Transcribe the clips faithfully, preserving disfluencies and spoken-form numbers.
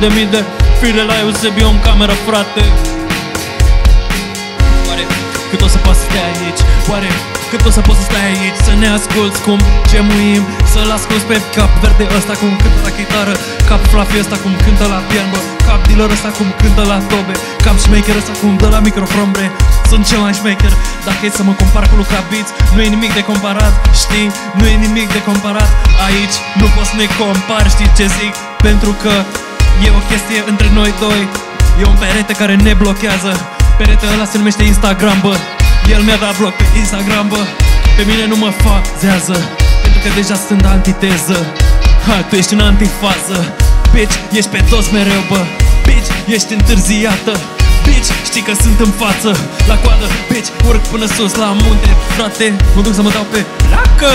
de mii de fire la Eusebio în cameră, frate. Oare cât o să poți să stai aici? Oare cât o să poți să stai aici? Să ne asculți cum gemuim, să-l asculți pe cap verde ăsta cum cântă la chitară, cap fluffy ăsta cum cântă la pian, bă, cap dealer ăsta cum cântă la tobe, cap șmecher ăsta cum dă la microfon, bre. Sunt cel mai șmecher. Dacă e să mă compar cu Luca Beats, nu e nimic de comparat, știi? Nu e nimic de comparat. Aici nu poți să ne compari, știi ce zic? Pentru că e o chestie între noi doi. E un perete care ne blochează. Peretele ăla se numește Instagram, bă. El mi-a dat bloc pe Instagram, bă. Pe mine nu mă fazează, pentru că deja sunt antiteză. Ha, tu ești în antifază. Bitch, ești pe dos mereu, bă. Bitch, ești întârziată. Bitch, știi că sunt în față, la coadă. Bitch, urc până sus la munte. Frate, mă duc să mă dau pe placă.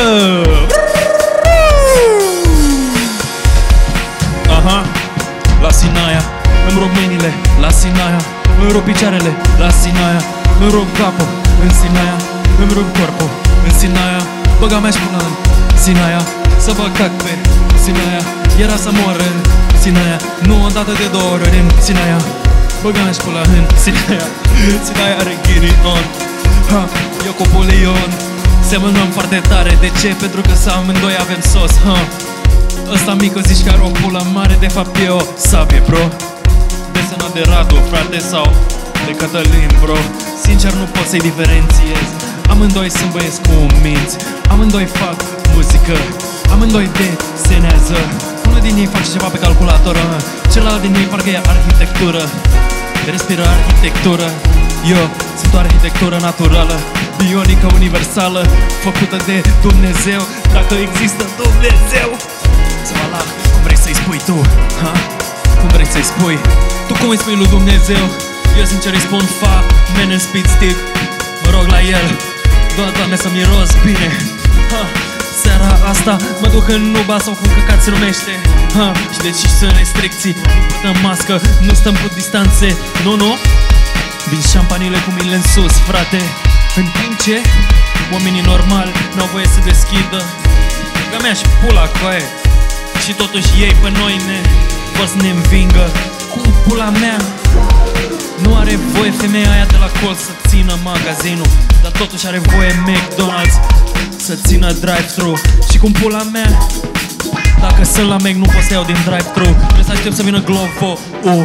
Aha, la Sinaia îmi rup mâinile, la Sinaia îmi rup picioarele, la Sinaia îmi rup capul, în Sinaia îmi rup corpul, în Sinaia băga mea și până în Sinaia să vă cac pe Sinaia. Era să mor în Sinaia, nu o dată de două ori în Sinaia. Băga mea și până în Sinaia. Sinaia are ghinion, ha, eu cu Polion semănăm foarte tare. De ce? Pentru că să amândoi avem sos, ha. Ăsta mică zici că are o pulă mare, de fapt e o sabie, bro. Desenat de Radu, frate, sau de Cătălin, bro. Sincer nu pot să-i diferențiez. Amândoi sunt băieți cu minți, amândoi fac muzică, amândoi desenează. Unul din ei face ceva pe calculator, celălalt din ei parcă e arhitectură. Respiră arhitectură. Eu sunt o arhitectură naturală, bionică, universală, făcută de Dumnezeu. Dacă există Dumnezeu, să mă la cum vrei să-i spui tu, ha? Cum vrei să-i spui? Tu cum îi spui lui Dumnezeu? Eu sincer îi spun fa, man în speed stick. Mă rog la el, doar, Doamne, să miros bine, ha. Seara asta mă duc în Nuba sau cum căcat se numește, ha. Și deci sunt restricții, nu purtăm mască, nu stăm cu distanțe, nu, nu. Vin șampanile cu mâinile în sus, frate. În timp ce oamenii normali n-au voie să deschidă ga mea și pula coaie. Și totuși ei pe noi ne vor să ne învingă. Cum pula mea nu are voie femeia aia de la colț să țină magazinul, dar totuși are voie McDonald's să țină drive-thru. Și cum pula mea, dacă sunt la Mac nu pot să iau din drive-thru, trebuie să aștept să vină Glovo. uh.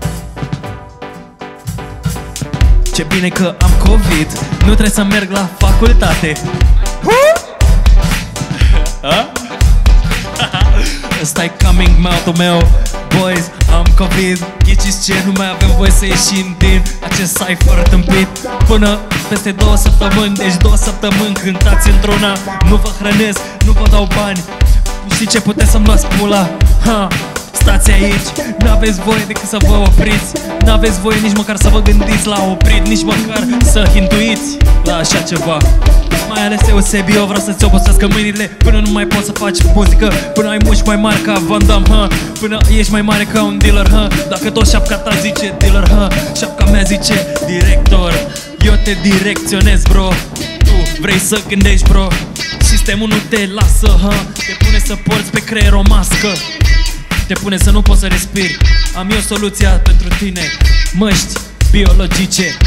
Ce bine că am COVID, nu trebuie să merg la facultate. Ăsta-i coming mouth-ul meu. Boys, am COVID, ghiciți ce? Nu mai avem voie să ieșim din acest cypher tâmpit până peste două săptămâni. Deci două săptămâni cântați într-una. Nu vă hrănesc, nu vă dau bani. Știi ce? Puteți să-mi luați pula, ha. Stați aici, n-aveți voie decât să vă opriți. N-aveți voie nici măcar să vă gândiți la oprit, nici măcar să hintuiți la așa ceva. Mai ales Eusebio, vreau să-ți obosească mâinile până nu mai poți să faci muzică, până ai mușchi mai mari ca Van Damme, ha. Până ești mai mare ca un dealer, ha. Dacă tot șapca ta zice dealer, ha. Șapca mea zice director. Eu te direcționez, bro. Tu vrei să gândești, bro. Sistemul nu te lasă, ha. Te pune să porți pe creier o mască, te pune să nu poți să respiri. Am eu soluția pentru tine, măști biologice.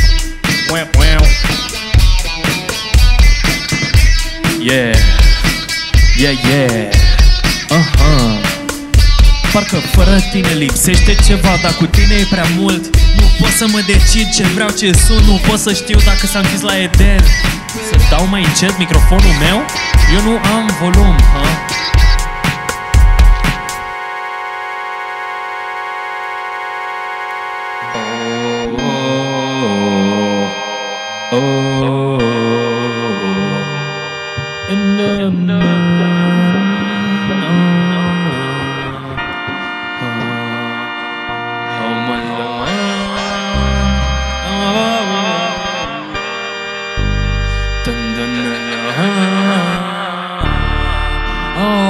Yeah, yeah, yeah. Aha. Parcă fără tine lipsește ceva, dar cu tine e prea mult. Nu pot să mă decid ce vreau, ce sunt. Nu pot să știu dacă s-a închis la Eden. Să dau mai încet microfonul meu? Eu nu am volum, ha? Oh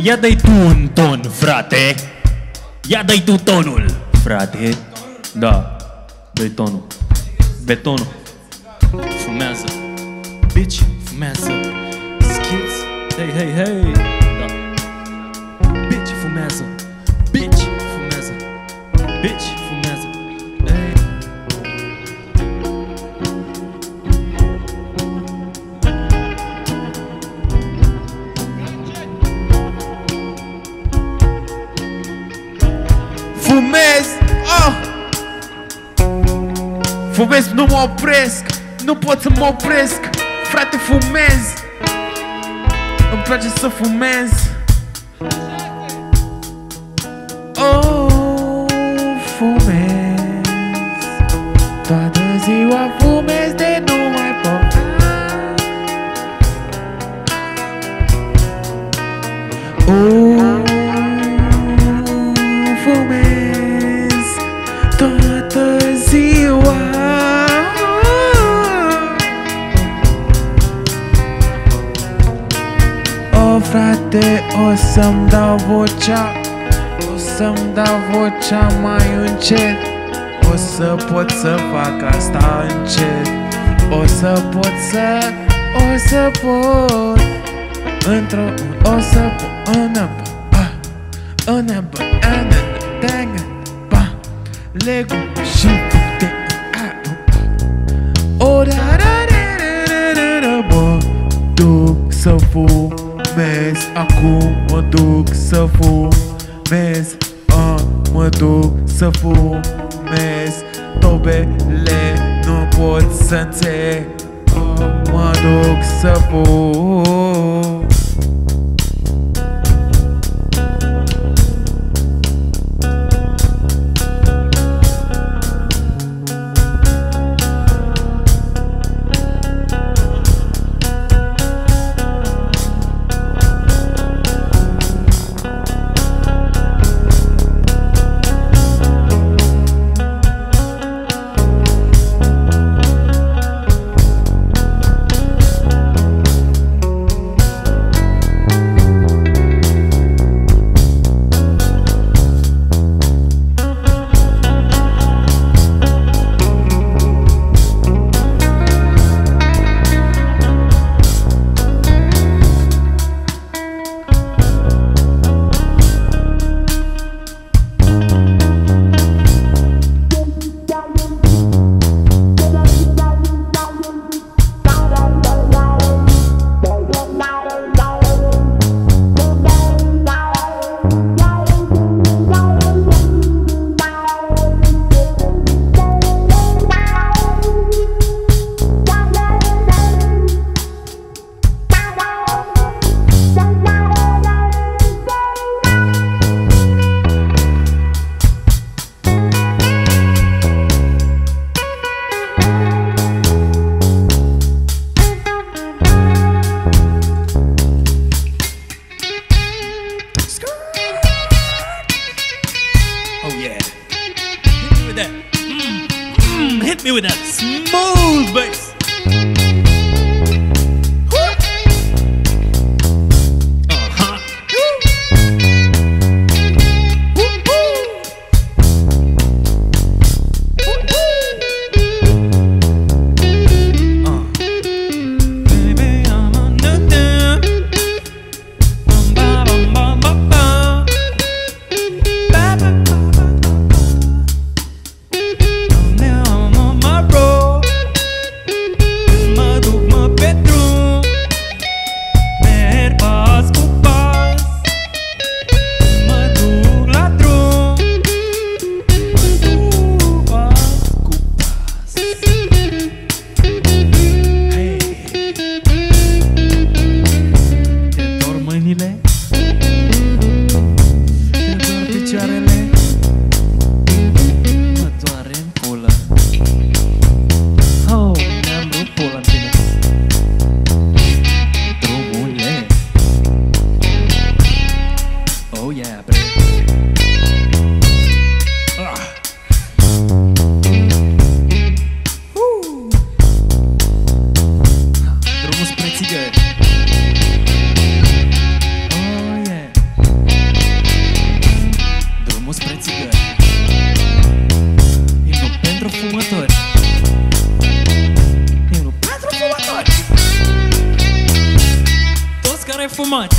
Ia dă-i tu un ton, frate. Ia dă-i tu tonul, frate. Da, dă-i tonul. Betonul. Fumează. Bitch, fumează. Skits. Hei, hei, hei. Da. Bitch, fumează. Bitch, fumează. Bitch, fumează. Hey. Fumez, oh! Fumez, nu mă opresc. Nu pot să mă opresc. Frate, fumez. Îmi place să fumez. Oh, fumez. Toată ziua fumez de nu mai pot. Oh, fumez toată ziua. Oh, frate, o să-mi dau vocea. O să-mi dau vocea mai încet. O să pot să fac asta încet. O să pot să, o să pot. Într-o, o să pot, înă, ba, înă, ba, înă, tengă, ba, legu și te, a, o, da, da, da, da, da, mă duc să fumez, acum mă duc să fumez, a, mă duc să fumez, tobele nu pot să înțeleg, mă duc să fumez. Hit me with that smooth bass. much.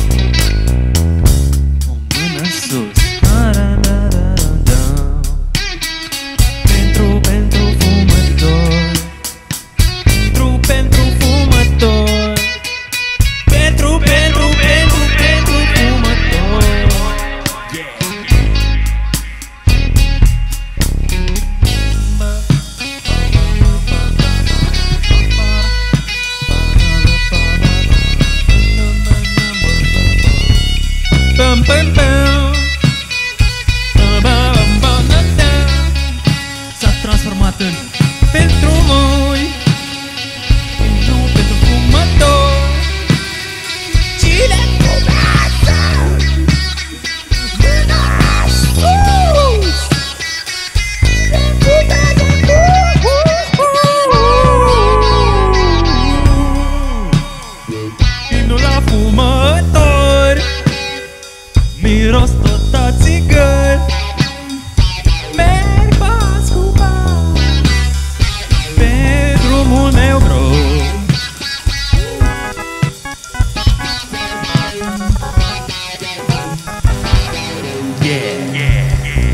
O mână sus. Pentru, pentru fumător. Pentru, pentru fumător. Pentru, pentru, pentru, pentru fumător. Yeah. Bum, bum, bum. S-a transformat în pentru moi, nu pentru fumător. Cine fumează mâna sus, cine fumează vinul la fumător, miros tot a țigări. Merg pas cu pas pe drumul meu gros. Yeah, yeah.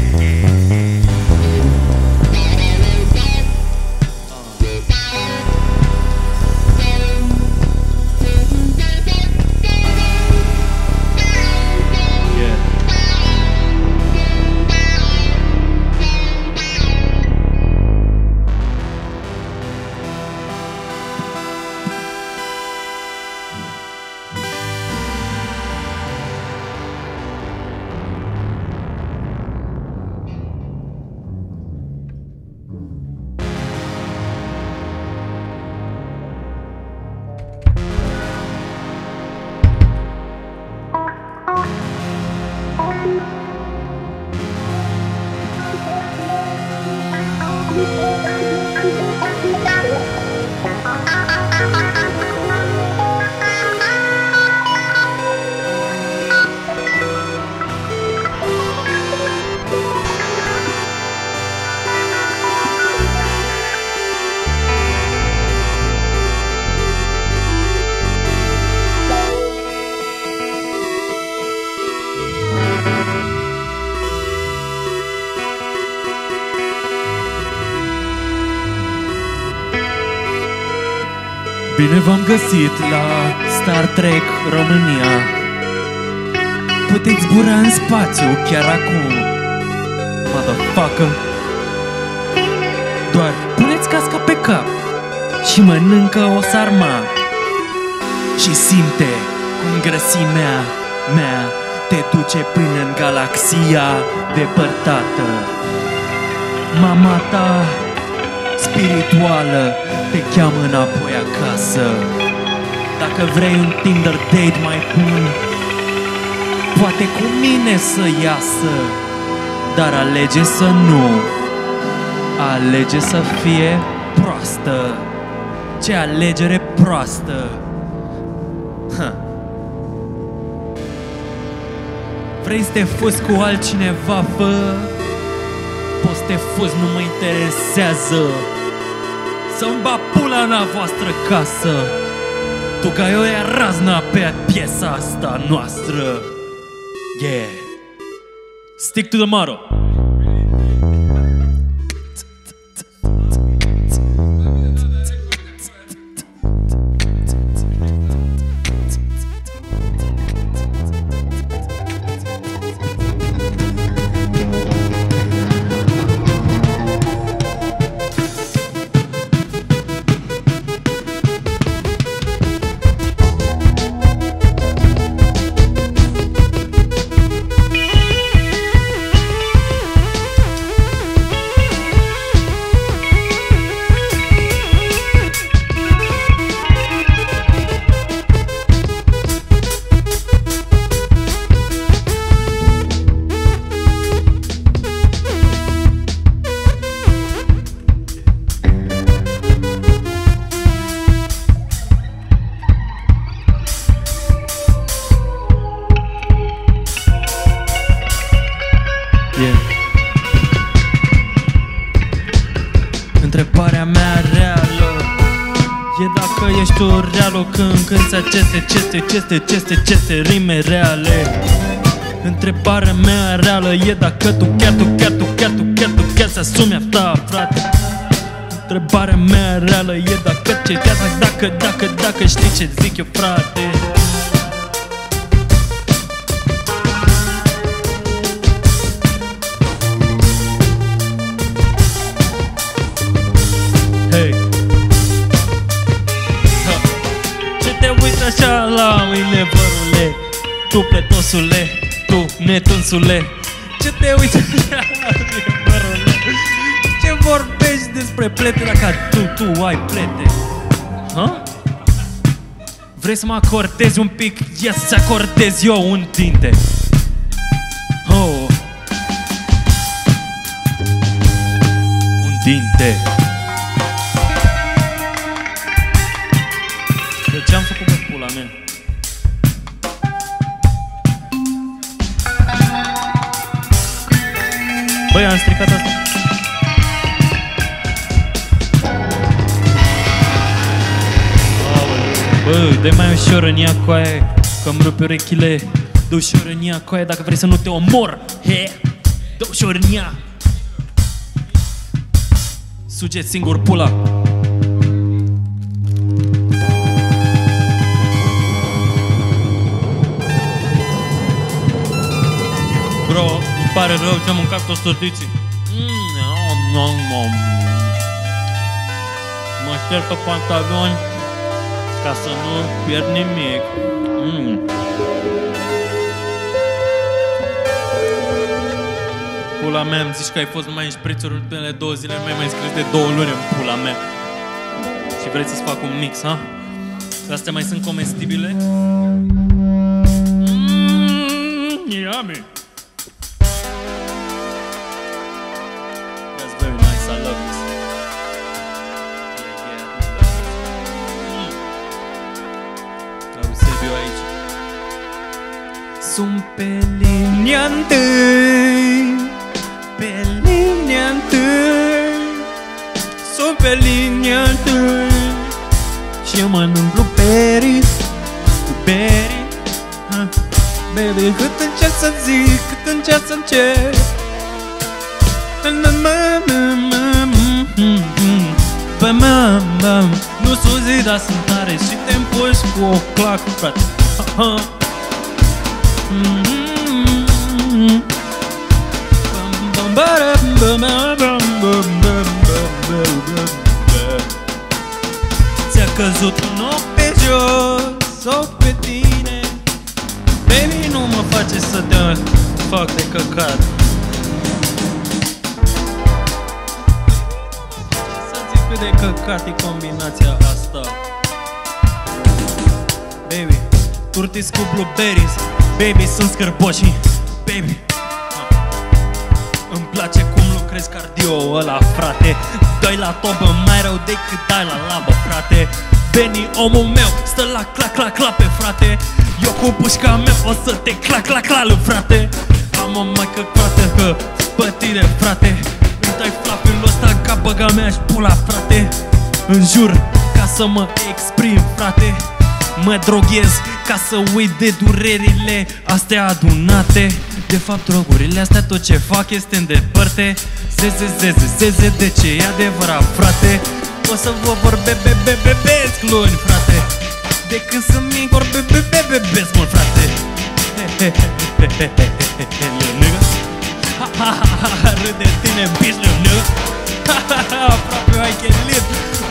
Bine v-am găsit la Star Trek România. Puteți zbura în spațiu chiar acum, motherfucker. Doar puneți casca pe cap și mănâncă o sarma și simte cum grăsimea mea te duce până în galaxia depărtată. Mama ta spirituală te cheamă înapoi acasă. Dacă vrei un Tinder date mai bun, poate cu mine să iasă, dar alege să nu. Alege să fie proastă. Ce alegere proastă. Ha. Vrei să te fuzi cu altcineva, fă? Poți să te fuzi, nu mă interesează. Să-mi ba pula în a voastră casă. Tu ca eu e razna pe piesa asta noastră. Yeah. Stick to the motto. ești o reală când cânti aceste, aceste, aceste, aceste, aceste rime reale. Întrebarea mea reală e dacă tu chiar, tu chiar, tu chiar, tu chiar, tu chiar să-ți a ta, frate. Întrebarea mea reală e dacă ce dacă, dacă, dacă, dacă știi ce zic eu, frate. Hei, ha. Ce te uiți așa la mine, vărule? Tu pletosule, tu netunsule. Ce te uiți așa la mine, vărule? Ce vorbești despre plete dacă tu, tu ai plete? Ha? Vrei să mă acordezi un pic? Ia să acordez eu un dinte. Oh. Un dinte. De ce am făcut pe pula mea? Băi, am stricat asta. Bă, dă mai ușor în ea coaie, că-mi rupe urechile. Dă ușor în ea coaie dacă vrei să nu te omor. He, dă ușor în ea. Suge singur pula. Bro, îmi pare rău ce am mâncat toți tortiții. Mm, nom, nom. Mă șterg pe pantaloni ca să nu pierd nimic. Mm. Pula mea, îmi zici că ai fost mai în șprițuri ultimele două zile, nu mai mai scris de două luni în pula mea. Și vrei să-ți fac un mix, ha? Astea mai sunt comestibile? Mmm, yummy! That's very nice, I love this. Eu aici. Sunt pe linia întâi, pe linia întâi, sunt pe linia întâi și eu mănânc blueberries cu berry. Ha, baby, cât încerc să zic, cât încerc să încerc. Bă, mă, nu suzi, dar sunt tare și te împuși cu o clacă, frate. Ți-a căzut un ochi pe jos, ochi pe tine. Baby, nu mă face să te fac de căcat. Cât de căcat e combinația asta. Baby, turtis cu blueberries. Baby, sunt scârboși. Baby, îmi place cum lucrezi cardio ăla, frate. Dai la tobă mai rău decât dai la labă, frate. Benny, omul meu, stă la clac, clac, clap pe frate. Eu cu pușca mea o să te clac, clac, clac, frate. Am o maică, frate, că pătire, frate. Îmi dai flapul ăsta ca băga mea-și pula, frate. În jur, ca să mă exprim, frate. Mă droghez ca să uit de durerile astea adunate. De fapt, drogurile astea tot ce fac este îndepărte. Zeze, zeze, zeze, de ce e adevărat, frate. O să vă vorbebebebebesc luni, frate. De când să mi vorbebebebebesc mult, frate. Râde tine, bitch, nu? Aproape ai chelit.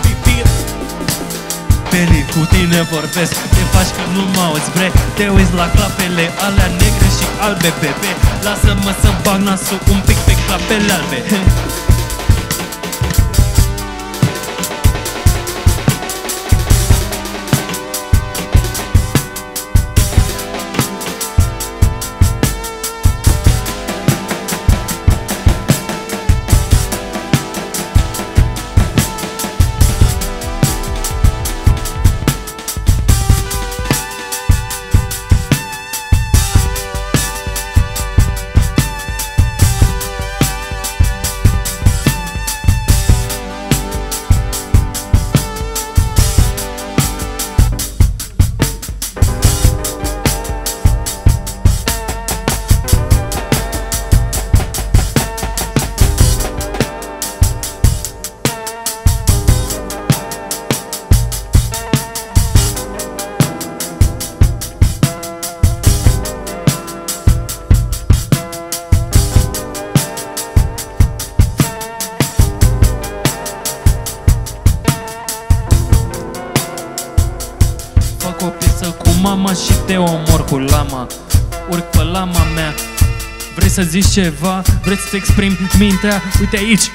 Peli, cu tine vorbesc. Te faci că nu mă auzi, bre. Te uiți la clapele alea negre și albe, bebe. Lasă-mă să bag nasul un pic pe clapele albe. fac o piesă cu mama și te omor cu lama. Urc pe lama mea. Vrei să zici ceva? Vrei să-ți exprimi mintea? Uite aici.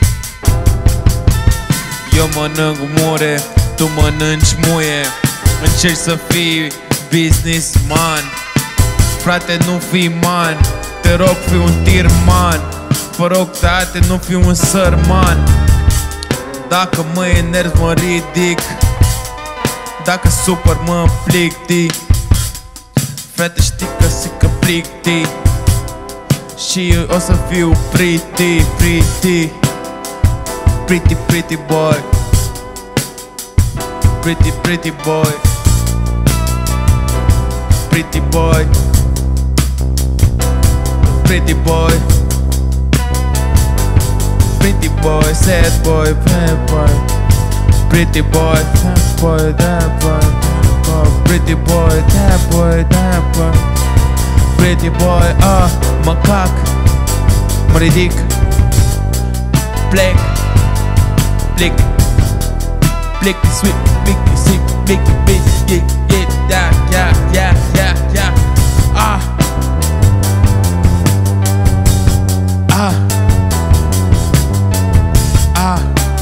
Eu mănânc mure, tu mănânci muie. Încerci să fii businessman. Frate, nu fii man. Te rog, fii un tirman. Vă rog, tate, nu fii un sărman. Dacă mă enerv, mă ridic. Dacă supăr, mă plictic. Frate, știi că sică plictic. Și eu o să fiu pretty, pretty. Pretty, pretty boy. Pretty, pretty boy. Pretty boy. Pretty boy. Pretty boy, sad boy, bad boy. Pretty boy, that boy, that boy, boy. Pretty boy, that boy, that boy. Pretty boy, ah, mă cac, mă ridic, plec, plec, plec, sweet, big, sick, big, big, yeah, yeah, yeah, yeah, yeah, yeah, yeah, ah, ah, ah,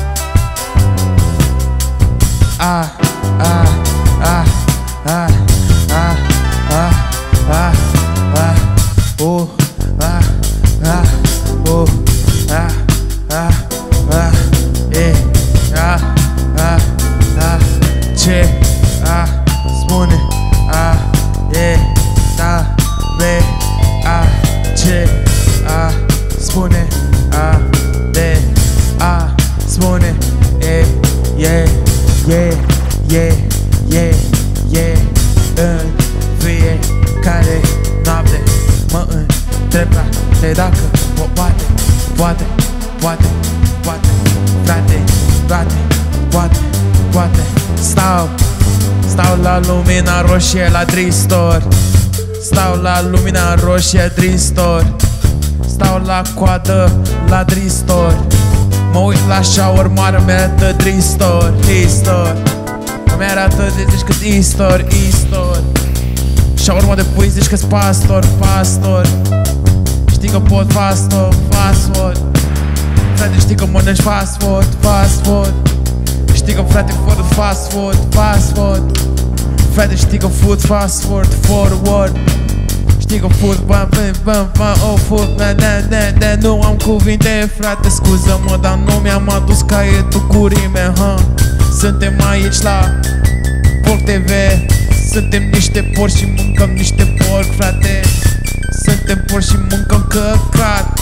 ah, ah, ah, ah, ah, ah, ah, ah, oh, ah, ah, oh, ah, ah, ah, eh, ah, ah, ah, ce, ah, spune, ah, eh, da, be, ah, ce, ah, spune, ah, de, ah, spune, eh, yeah, yeah, yeah, yeah, yeah, în fiecare noapte mă întreb frate dacă o poate, poate, poate, poate, frate, frate, poate, poate. Stau, stau la lumina roșie la Dristor. Stau la lumina roșie Dristor. Stau la coadă la Dristor. Mă uit la shower, mare mea de Dristor, Histor. Îmi arată de zici cât istor, istor. Shawarma de pui zici că-s pastor, pastor. Știi că pot fastor, fastor. Frate, știi că mănânci fast food, fast food. Știi că frate fără fast food, fast food. Frate, știi că food fast food, forward. Știi că food, bam, bam, bam, bam, oh food, na, na, na, na. Nu am cuvinte, frate, scuză-mă, dar nu mi-am adus caietul cu rime, ha. Suntem aici la Porc T V. Suntem niște porci și mâncăm niște porc, frate. Suntem porci și mâncăm căcat.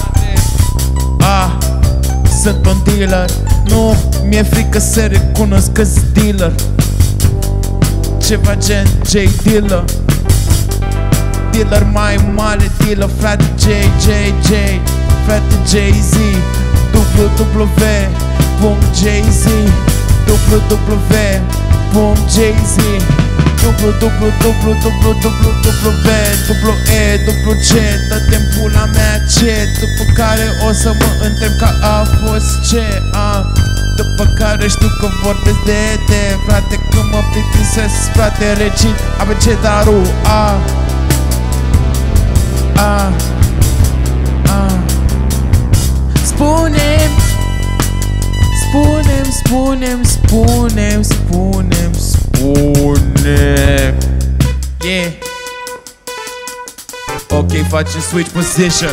Ah, sunt un dealer. Nu, mi-e frică să recunosc că-s dealer. Ceva gen J Dealer. Dealer mai mare, dealer, frate, J, J, J. Frate, Jay-Z. W W punct J Z. W W punct J Z. W W W W W W E W C. Dă-te-n pula mea ce. După care o să mă întreb că a fost ce, a. După care știu că vorbesc de de. Frate, când mă plictisesc, frate, recit abecedarul, a. A. A. Spune-mi, Spunem, spunem, spunem, spunem, spunem. Yeah. Ok, facem switch position.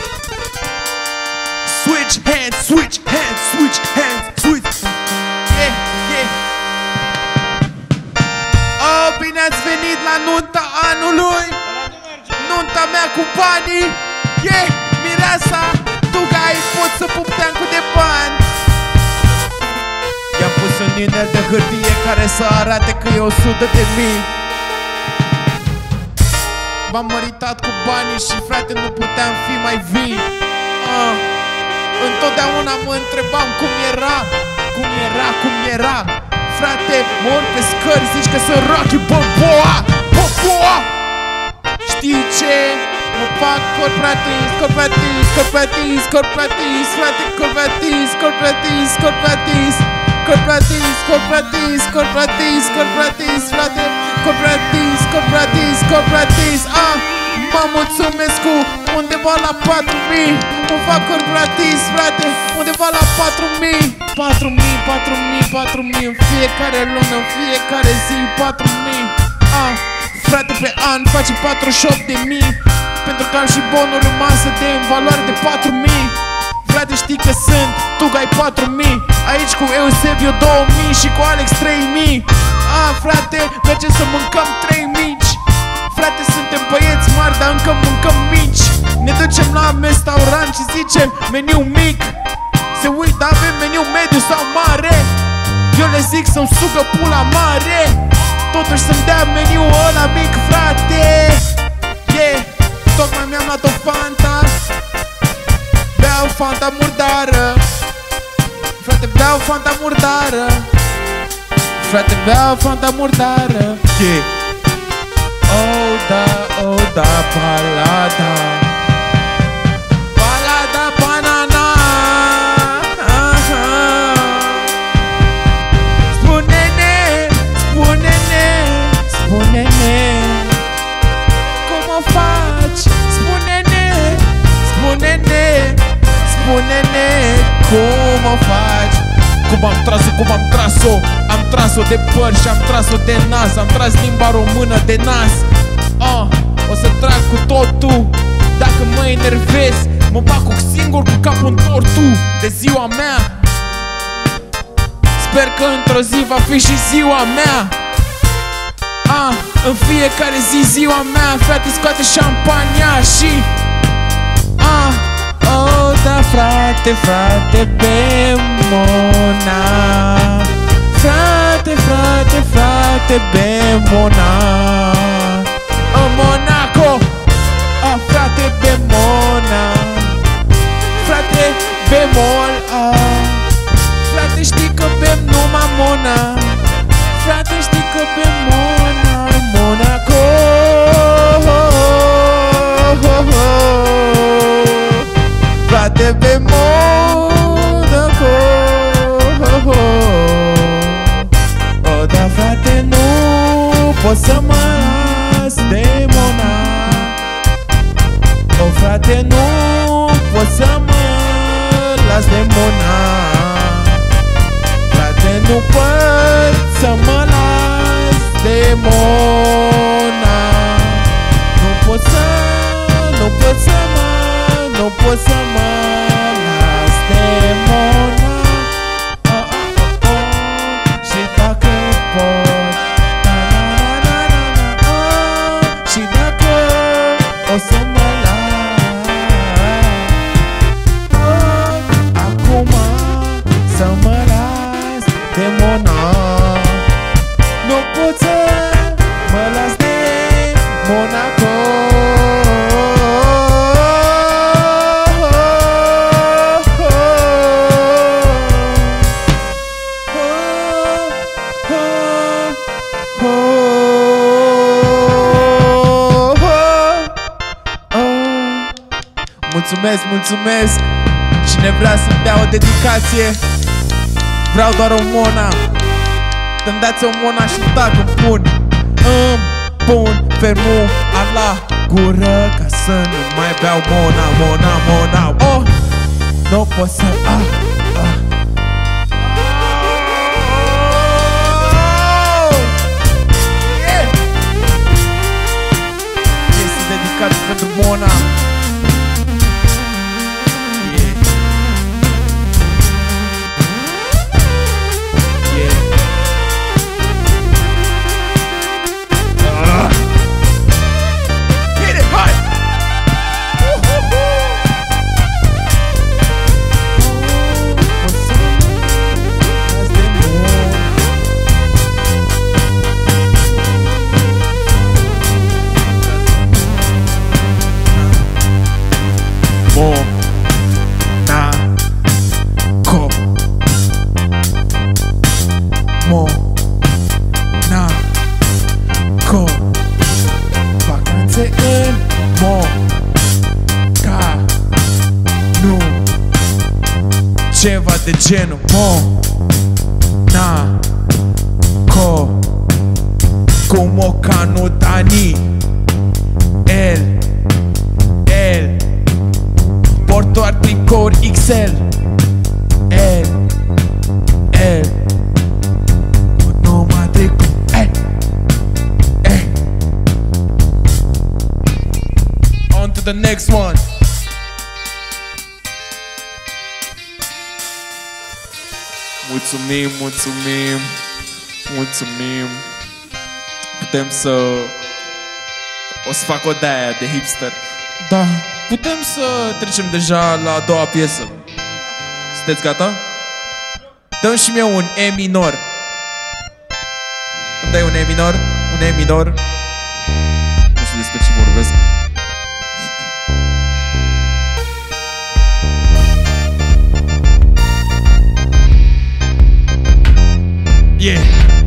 Switch hands, switch hands, switch hands, switch. Yeah, yeah. Oh, bine ați venit la nunta anului. Nunta mea cu banii. Yeah, mireasa, tu gai, pot să pup teancul de bani. I-am pus un inel de hârtie care să arate că e o sută de mii. M-am măritat cu banii și frate nu puteam fi mai vii. uh. Întotdeauna mă întrebam cum era, cum era, cum era. Frate, mă urc pe scări, zici că sunt Rocky Balboa, Balboa. Știi ce? Mă fac corporatist, corporatist, corporatist, corporatist. Frate, corporatist, corporatist, corporatist. Corporatis, corporatis, corporatis, corporatis, frate. Corporatis, corporatis, corporatis. Ah, mă mulțumesc cu undeva la patru mii. Mă fac corporatis, frate, undeva la patru mii. patru mii, patru mii, patru mii în fiecare lună, în fiecare zi, patru mii. Ah, frate, pe an face patruzeci și opt de mii. Pentru că am și bonuri în masă de în valoare de patru mii. Frate, știi că sunt, tu ai patru mii. Aici cu Eusebio două mii și cu Alex trei mii. Ah, frate, mergem să mâncăm trei mici. Frate, suntem băieți mari, dar încă mâncăm mici. Ne ducem la restaurant și zicem meniu mic. Se uită, avem meniu mediu sau mare. Eu le zic să-mi sugă pula mare. Totuși să-mi dea meniul ăla mic, frate. Yeah, tocmai mi-am luat o Fanta. Beau Fanta murdară. Frate, beau Fanta murdară. Frate, beau Fanta murdară. Yeah. Oh da, oh da, balada. Balada banana. Aha. Spune-ne, spune-ne, spune-ne cum o faci. Spune-ne, spune-ne, spune-ne cum o faci. Cum am tras-o, cum am tras-o. Am tras-o de păr și am tras-o de nas. Am tras limba română de nas. oh, O să trag cu totul. Dacă mă enervez, mă bag cu singur cu capul în tortul de ziua mea. Sper că într-o zi va fi și ziua mea. ah, În fiecare zi ziua mea. Frate, scoate șampania și ah, oh da, frate, frate, bem una. Frate, frate, frate, bem una. În Monaco, ah, frate, bem una. Frate, bemol, ah. Frate, știi că bem numai Mona. Frate, știi că bem Mona în Monaco. Frate, bem Monaco. Oh, da, frate, nu pot să mă las de Mona. Oh, frate, nu pot să mă las de Mona. Frate, nu pot să mă las de Mona. Nu pot să, nu pot să mă, nu pot să mă las de Mona. O să mă las. Acum să mă las de Mona. Nu pot să mă las de Monaco. Mulțumesc, mulțumesc. Cine vrea să-mi dea o dedicație, vreau doar o Mona. Îmi dați o Mona și tac, îmi pun Îmi pun fermul la gură ca să nu mai beau Mona, Mona, Mona. Oh, nu pot să ah, ah. Oh, yeah. Este dedicat pentru Mona. Monaco, vacanțe în Moca, nu ceva de genul Monaco. Na Co Como Canutani El El Porto Articore X L El El Onomatic El El On to the next one. Mulțumim, mulțumim, mulțumim. Putem să... O să fac o de-aia de hipster. Da, putem să trecem deja la a doua piesă. Sunteți gata? Dăm și mie un E minor. Îmi dai un E minor? Un E minor? Nu știu despre ce vorbesc. Yeah.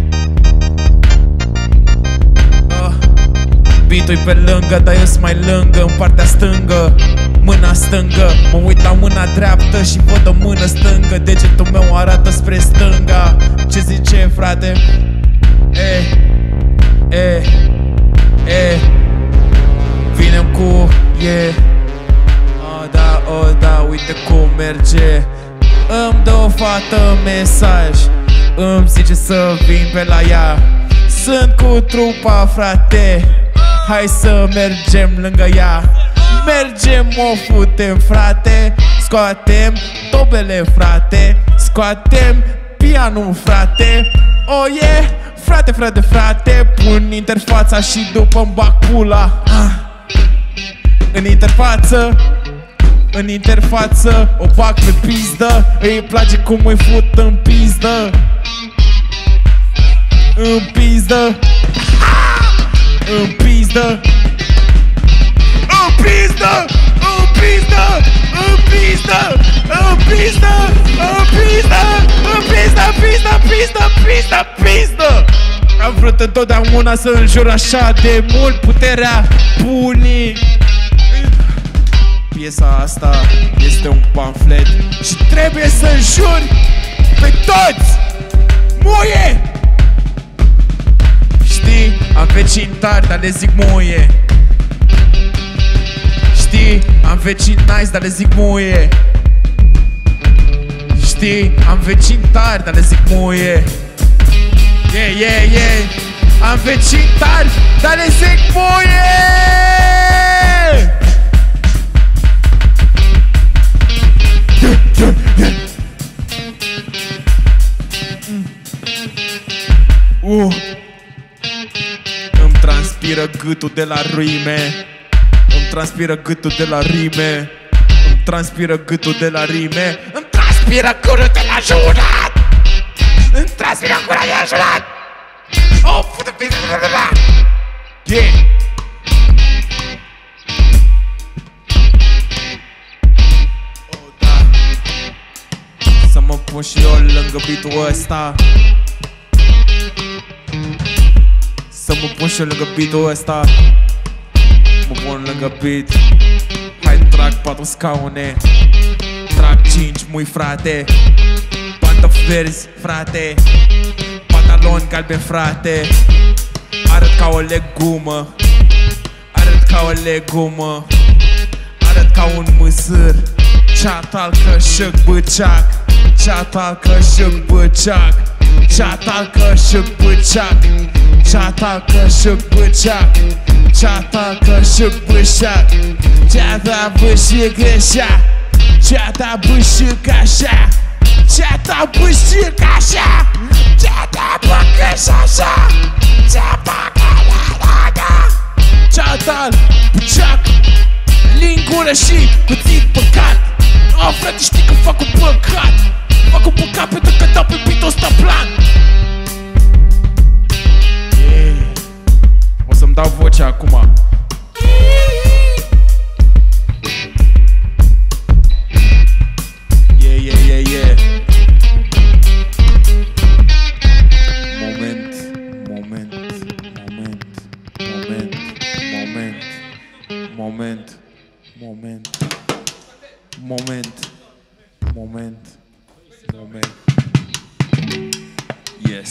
uh. Beat-ul-i pe lângă, dar eu sunt mai lângă, în partea stângă, mâna stângă. Mă uit la mâna dreaptă și văd o mână stângă. Degetul meu arată spre stânga. Ce zice, frate? E, e, e. Vinem cu, yeah. Oh da, oh da, uite cum merge. Îmi dă o fată mesaj, îmi zice să vin pe la ea. Sunt cu trupa, frate, hai să mergem lângă ea. Mergem, o futem, frate. Scoatem tobele, frate. Scoatem pianul, frate. Oh yeah, frate, frate, frate. Pun interfața și după-mi bag pula. ah. În interfață, în interfață o bag pe pizdă. Îi place cum îi fut în pizdă. În pizdă, în pizdă, în pizdă, în pizdă, în pizdă, în pizdă, în pizdă, în pizdă, pizdă, pizdă, pizdă, pizdă. Am vrut întotdeauna să înjur așa de mult puterea punii. Piesa asta este un pamflet și trebuie să înjuri pe toți. Muie! Știi, am vecini tari, dar le zic muie. Știi, am vecini nice, dar le zic muie. Știi, am vecini tari, dar le zic muie. Yeah, yeah, yeah. Am vecini tari, dar le zic muie. Yeah, yeah, yeah. Mm. Uh. Îmi transpiră gâtul de la rime. Îmi transpiră gâtul de la rime. Îmi transpiră gâtul de la rime. Îmi transpiră gâtul de la jurat. Îmi transpiră gura de la jurat. Oh, pută piză de la. Yeah. Oh, da. Să mă pun și eu lângă beat-ul ăsta. Să mă pun și eu lângă beat-ul ăsta. Mă pun lângă beat. Hai, trag patru scaune. Trag cinci mui, frate. Pantofi verzi, frate. Pantaloni galben, frate. Arăt ca o legumă. Arăt ca o legumă. Arăt ca un mâsâr. Ceatalcă și băceac. Ceatalcă și băceac. Ceatalcă și băceac. Ceatalcă și băceac. Ceatalcă și băceac. Ceata bășic așa. Ceata bășic așa. Ceata bășic așa. Ceata bășic așa. Ceata Ceatal, băceac. Lingură și cuțit păcat. Oh, frate, știi că fac un păcat. Fac un păcat pentru că dau pe beat-ul ăsta plan. Yeah. O să-mi dau vocea acum. Yeah, yeah, yeah, yeah. Moment, moment, moment, moment, moment, moment, moment, moment, moment.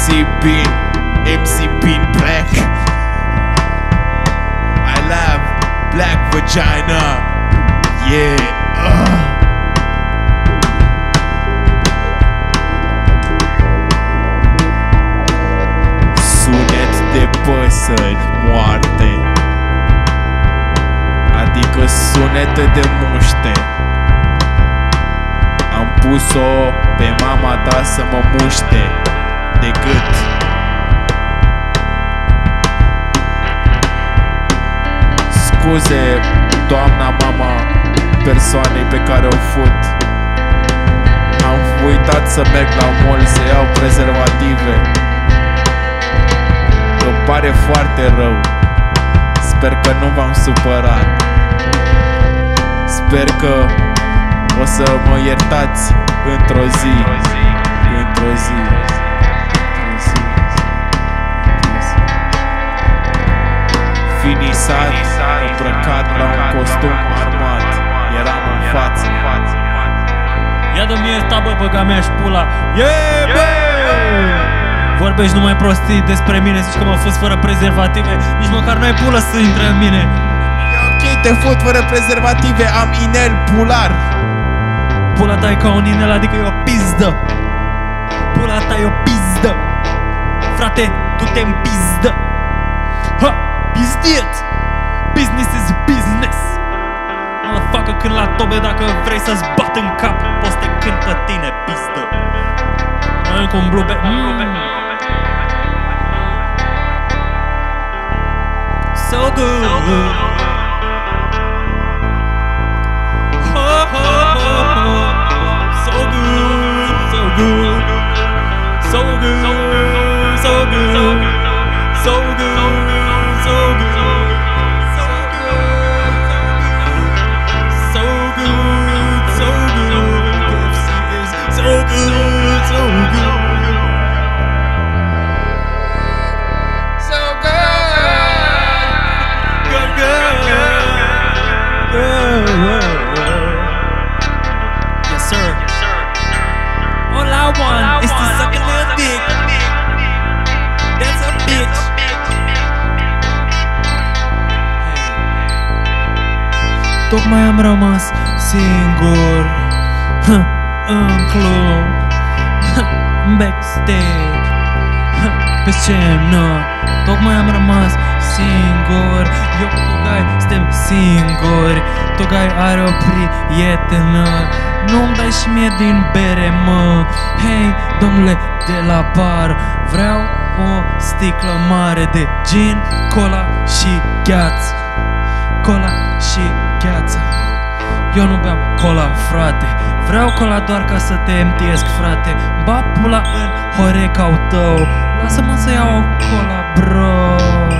C Bean, M C Bean Black. I love black vagina. Yeah. uh. Sunet de păsări moarte, adică sunete de muște. Am pus-o pe mama ta să mă muște de gât. Scuze, doamna mama persoanei pe care o fut. Am uitat să merg la mall să iau prezervative. Îmi pare foarte rău. Sper că nu v-am supărat. Sper că o să mă iertați într-o zi. Într-o zi. Finisat, îmbrăcat la un costum armat. Eram în față. Ia dă mie asta, bă, băga mea și pula. Yeah, bă! Vorbești numai prostii despre mine. Zici că m-a fost fără prezervative. Nici măcar n-ai pulă să intre în mine. E ok, te fut fără prezervative. Am inel pular. Pula ta e ca un inel, adică e o pizdă. Pula ta e o pizdă. Frate, tu te-mi pizdă. Ha, pizdiet. Business is business. Motherfucker, când la tobe, dacă vrei să-ți bat în cap, poți să te cânt pe tine, pizdă. Mănânc cu un blube. mm. So good, so good. Oh, oh, oh, oh. So good, so good, so good, so good, so good, so good, so good, so good. K F C is so good, so good. Yes, sir. Yes, sir. All I want All I is to want suck a little dick. That's a bitch. Hey. Tocmai am rămas singur huh, în club, huh, backstage, huh, pe scenă. Tocmai am rămas singur. Eu cu Togai suntem singuri. Togai are o prietenă. Nu-mi dai și mie din bere, mă. Hei, domnule de la bar, vreau o sticlă mare de gin, cola și gheață. Cola și gheață. Eu nu beau cola, frate. Vreau cola doar ca să te emtiesc, frate. Ba pula în horecau tău. Lasă-mă să iau o cola, bro.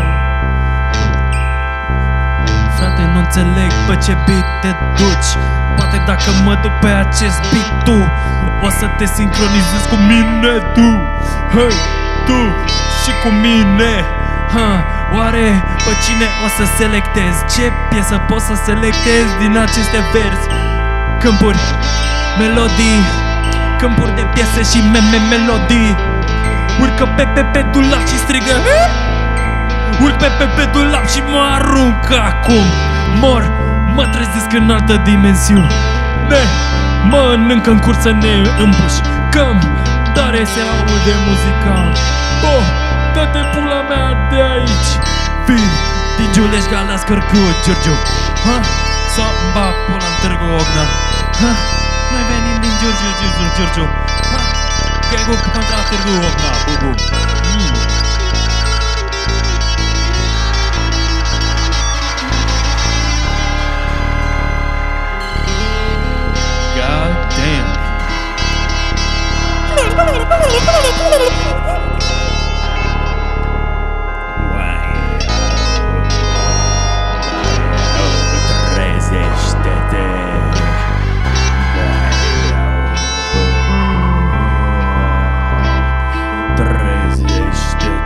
Frate, nu înțeleg pe ce beat te duci. Poate dacă mă duc pe acest beat tu o să te sincronizezi cu mine, tu. Hei, tu și cu mine. Ha, oare pe cine o să selectez? Ce piesă poți să selectez din aceste verzi? Câmpuri, melodii, câmpuri de piese și meme melodii. Urcă pe pe pe dulap și strigă urc pe pe pe dulap și mă arunc acum. Mor, mă trezesc în altă dimensiune. Mănânc în cursă neîmpușcăm. Tare se aude muzica. Oh, dă-te pula mea de aici. Vin din Giulești Galați Cărcu Giurgiu, ha? Sau ba pula în Târgu Ocna, ha? Noi venim din Giurgiu, Giurgiu, Giurgiu, ha? Gang-ul contra Târgu Ocna, bu-bu. mm. God damn. Trezește-te. Trezește-te.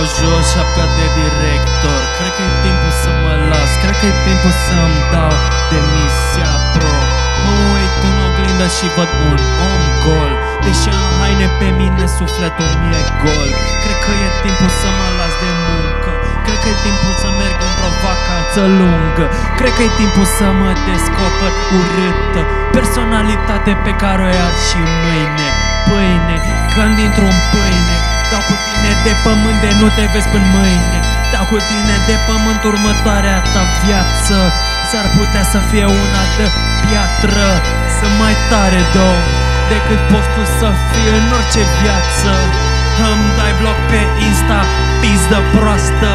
jos șapca de director. Cred că e timpul să mă las, cred că e timpul să-mi dau demisia pro. Mă uit în oglindă și văd un om gol, deși am haine pe mine sufletul mi-e gol. Cred că e timpul să mă las de muncă, cred că e timpul să merg într-o vacanță lungă. Cred că e timpul să mă descoper urâtă personalitate pe care o ia și mâine. Pâine, când dintr-un pâine, dau cu tine de pământ de nu te vezi până mâine. Dau cu tine de pământ următoarea ta viață. S-ar putea să fie una de piatră, să mai tare două decât poți tu să fii în orice viață. Îmi dai bloc pe Insta, pizdă proastă.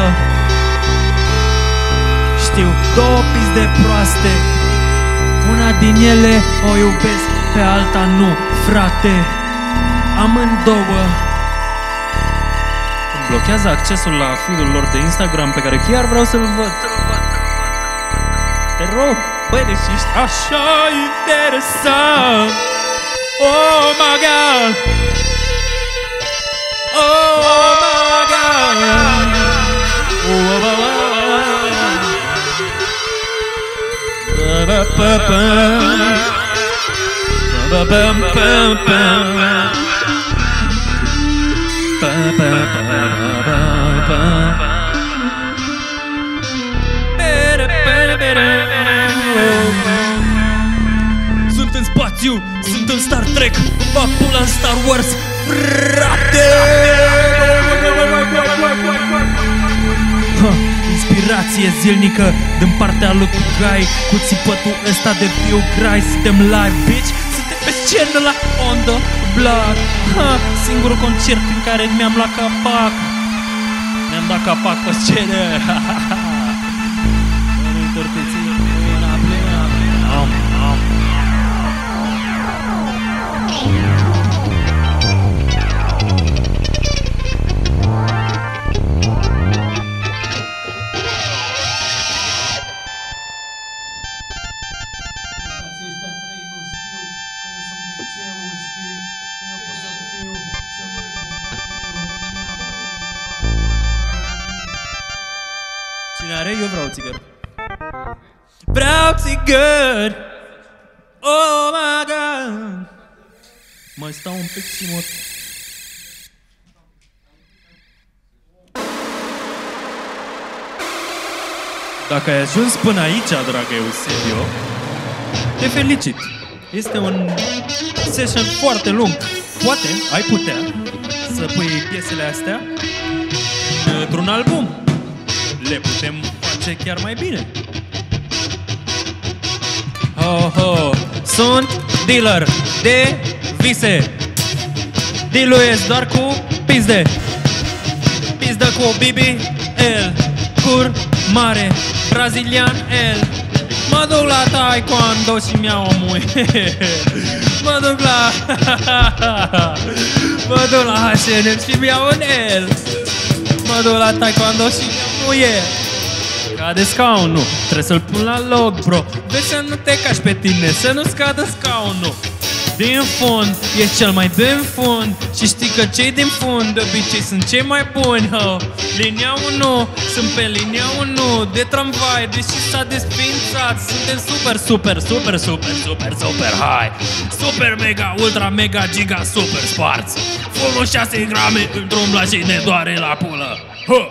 Știu două pizde proaste, una din ele o iubesc, pe alta nu, frate. Amândouă îmi blochează accesul la feed-ul lor de Instagram pe care chiar vreau să-l văd. Te rog, băi, deci ești așa interesant. Oh my God, oh my God, oh my God. Sunt în spațiu, sunt în Star Trek, fac pula în Star Wars, frate! Inspirație zilnică din partea lui Gai, cu țipătul ăsta de viu grai. Suntem live, bitch, suntem pe scenă la Ondo Block. Ha, singurul concert în care mi-am luat capac, mi-am dat capac pe scenă. Cine are? Eu vreau țigări. Vreau țigări. Oh my God. Mai stau un pic și mă... Dacă ai ajuns până aici, dragă Eusebio, te felicit. Este un session foarte lung. Poate ai putea să pui piesele astea într-un album. Le putem face chiar mai bine. Oh, oh. Sunt dealer de vise. Diluiesc doar cu pizde. Pizdă cu Bibi L, cur mare, brazilian L. Mă duc la taekwondo și mi-au o muie. Mă duc la Mă duc la H and M și mi-au un L. Mă duc la taekwondo și mi-au muie. Cade scaunul, trebuie să-l pun la loc, bro. Vezi să nu te cași pe tine, să nu scadă scaunul. Din fund, e cel mai din fund. Și știi că cei din fund de obicei sunt cei mai buni, ho. Linia unu, sunt pe linia unu de tramvai, deși s-a desfințat. Suntem super, super, super, super, super, super high. Super, mega, ultra, mega, giga, super sparți. Fumul șase grame într-un bla și ne doare la pulă, ho.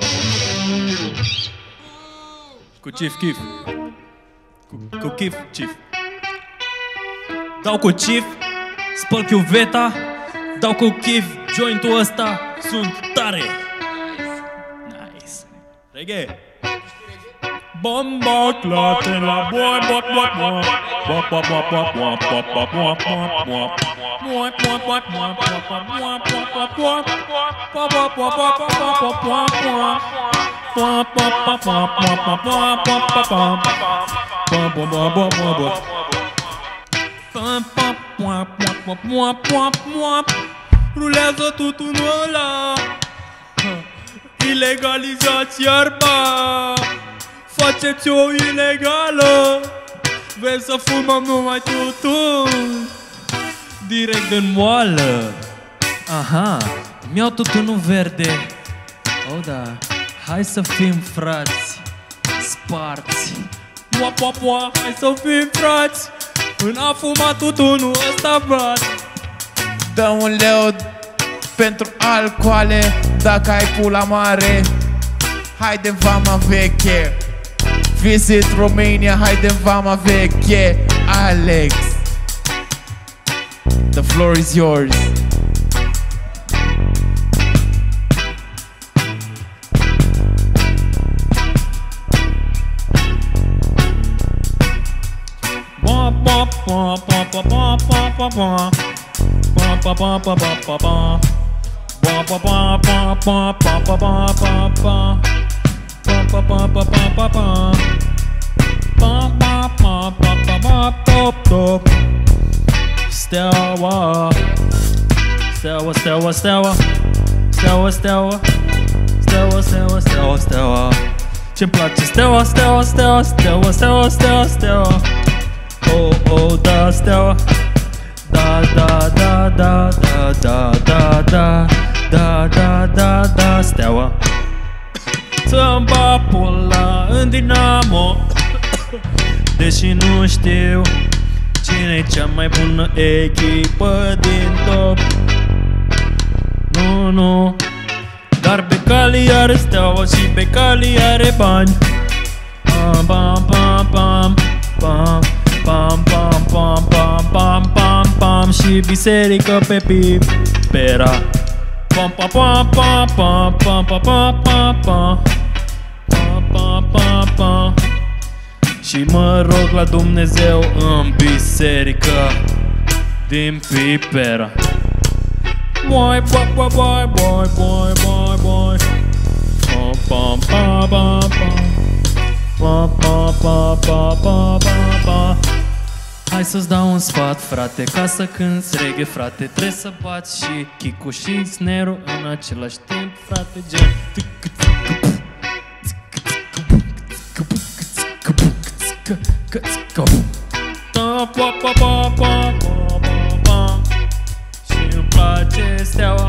Cu chif, chif. Cu, cu chif, chif. Dau cu chif, spăl chiuveta, dau cu chif jointul ăsta, sunt tare. Nice. Reggae. Bomba clate la boy, bot, bot, bot. Bot, bot, bot, bot, bot, bot, bot, bot, bot, bot. Bot, bot, bot, bot, bot, bot, bot, bot, bot. Bot, bot, bot, bot, bot, bot, bot, bot. Bop bop bop bop bop bop bop bop bop bop bop bop bop bop bop. Bop bop bop bop bop bop bop. Rulează tutunul ăla. Ilegalizați iarba. Faceți-o ilegală. Vrem să fumăm numai tutun. Direct în moală. Aha, mi-au tutunul verde. Oh da, hai să fim frați sparți. Poa, poa, poa, hai să fim frați. Până a fumat tutunul ăsta, brat. Dă un leu pentru alcoale, dacă ai pula mare. Haide-n vama veche, Visit Romania, haide-n vama veche. Alex, the floor is yours. Steaua, steaua, steaua, steaua, steaua, steaua, steaua, steaua, steaua, steaua. Ce-mi place steaua, steaua, steaua, steaua, steaua, steaua, steaua. Oh, oh, da, steaua. Da, da, da, da, da, da, da, da, da, da, da, da, steaua. Să-mi bag pula în Dinamo, deși nu știu cine-i cea mai bună echipă din top. Nu, nu, dar Becali are steaua și Becali are bani. Pam, pam, pam, pam, pam, pam, pam, pam, pam, pam, pam, pam. Și biserică pe Pipera. Pam, pam, pam, pam, pam, pam, pam, pam, pam, pam, pam, pam, pam. Și mă rog la Dumnezeu în biserică din Pipera. Boy, boy, boy, boy, boy, boy, boy, boy. Pam, pam, pam, pam, pam. Pam, pam, pam, pam, pam, pam, pam. Hai să-ți dau un sfat, frate, ca să cânti reggae, frate. Trebuie să bați și kick-ul și snare-ul în același timp, frate, gen. Și-mi place steaua.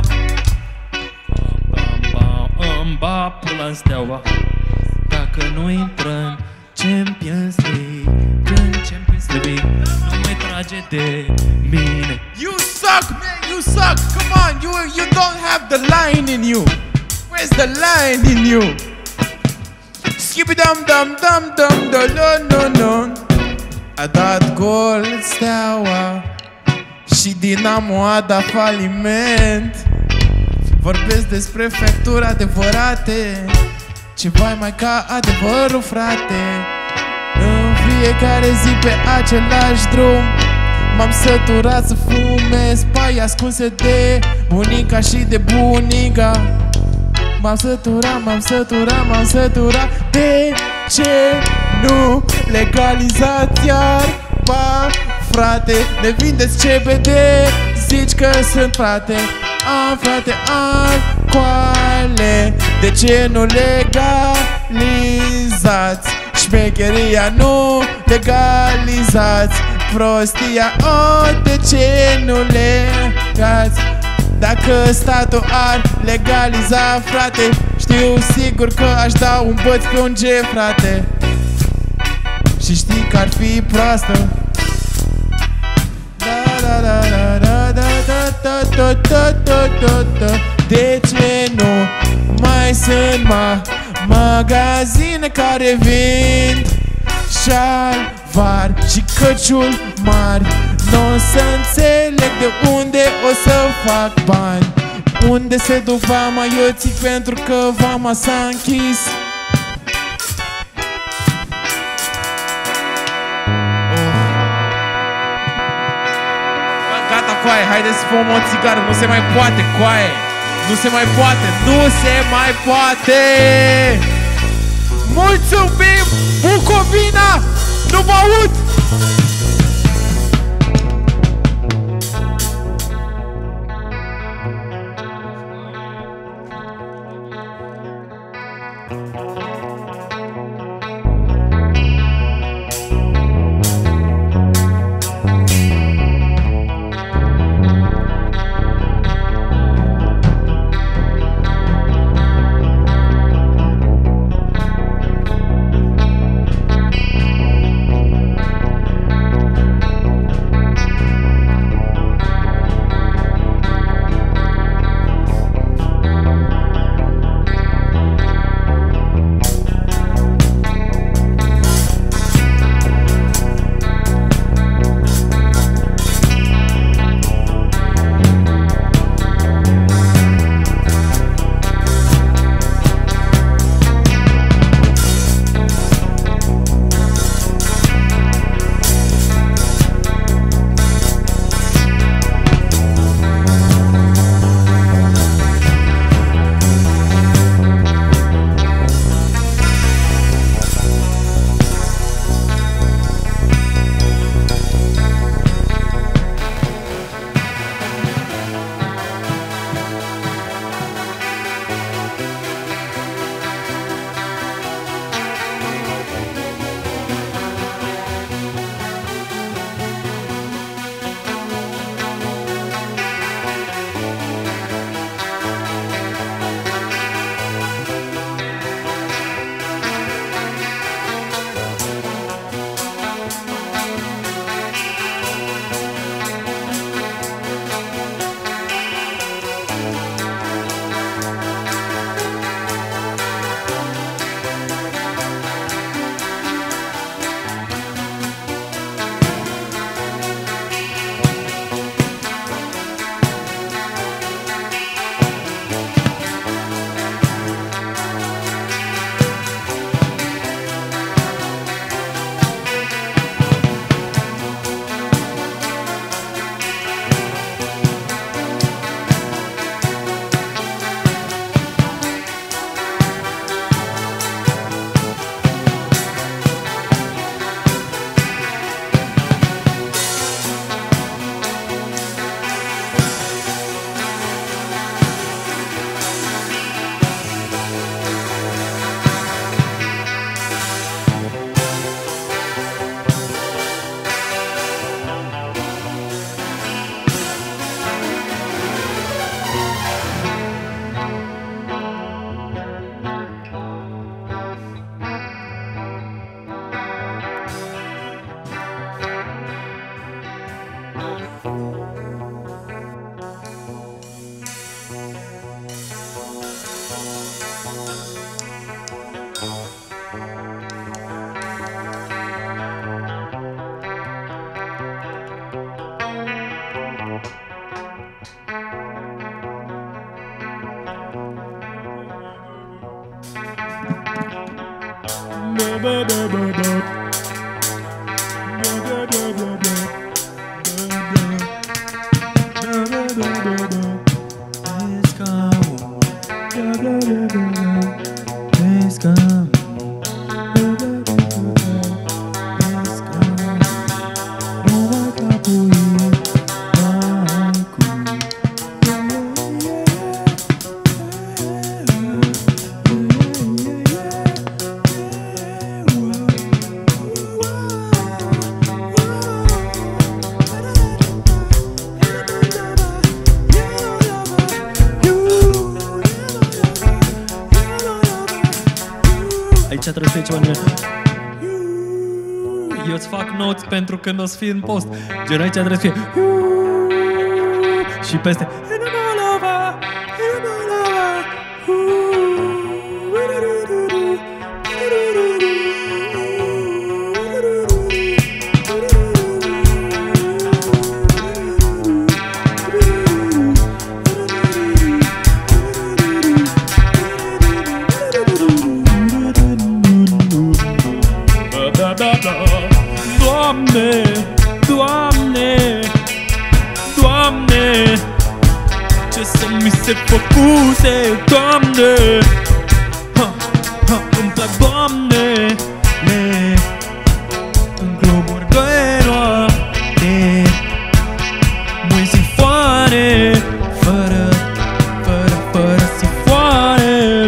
Îmi bag pula în steaua. Dacă nu intră în Champions League, în Champions League, nu mai trage de mine. You suck, man, you suck. Come on, you you don't have the line in you. Where's the line in you? Skip dum dum dum dum dum no no no. A dat gol Steaua și Dinamo a dat faliment. Vorbesc despre fracturi adevărate, ceva mai ca adevărul, frate. În fiecare zi pe același drum m-am săturat să fumez pai ascunse de bunica și de bunica. M-am săturat, m-am săturat, m-am săturat. De ce nu legalizați iar, pa, frate? Ne vindeți C B D, zici că sunt frate. Am, frate, alcoale. De ce nu legalizați? Șmecheria nu legalizați. Prostia, oh, de ce nu legați? Dacă statul ar legaliza, frate, știu sigur că aș da un băț pe un G, frate. Și știi că ar fi proastă. Da, da, da, da, da, da, da, da, da, da, da, da. De ce nu mai sunt ma magazine care vind șalvari și căciuli mari? Nu o să înțeleg de unde o să fac bani. Unde se duc vama? Eu țic pentru că vama s-a închis. Gata, coaie, haideți să fumăm o țigară. Nu se mai poate, coaie. Nu se mai poate, nu se mai poate. Mulțumim, Bucovina. Nu vă aud. Aici trebuie să fie ceva nume. Eu îți fac noți pentru când o să fie în post. Gen aici trebuie să fie și peste Doamne, Doamne, Doamne, ce să mi se făcuse, Doamne, ha, ha, îmi plac Doamne, le, în cluburi de noapte, mâini sifoane, fără, fără, fără sifoane.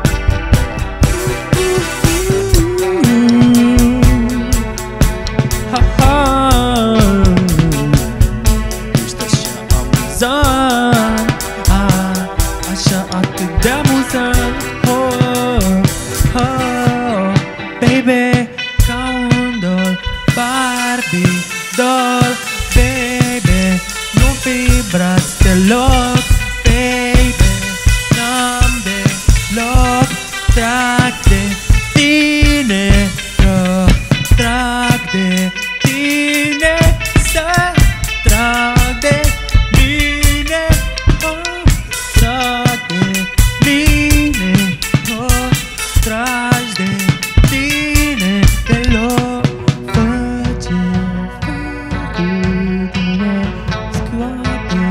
Așa atât de amuzant, oh, oh, baby, ca un doll, Barbie, doll, baby, nu vibrați deloc, baby, n-am deloc trag de tine, că trag de tine, să trag de mine, oh, trag de mine, oh, tragi de tine deloc, fă ce fac cu tine, scoate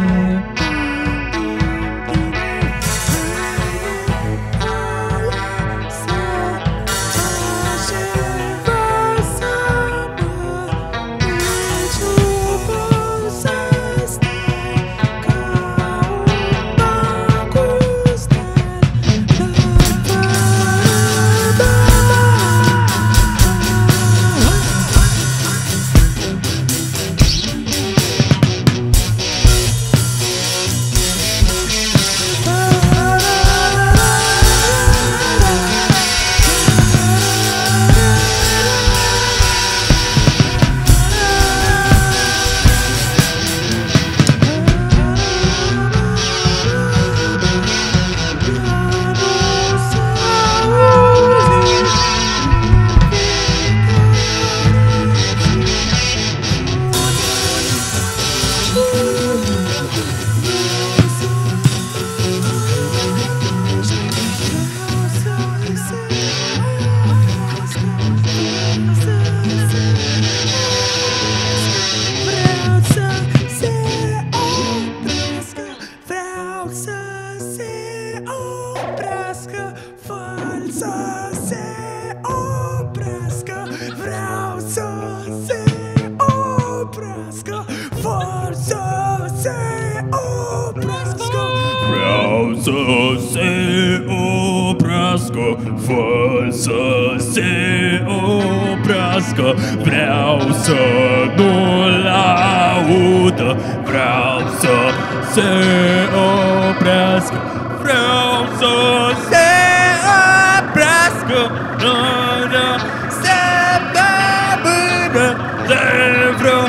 să se oprească, fă să se oprească, vreau să nu-l audă, vreau să se oprească, vreau să se oprească, nu, nu, să dă mână, de vreo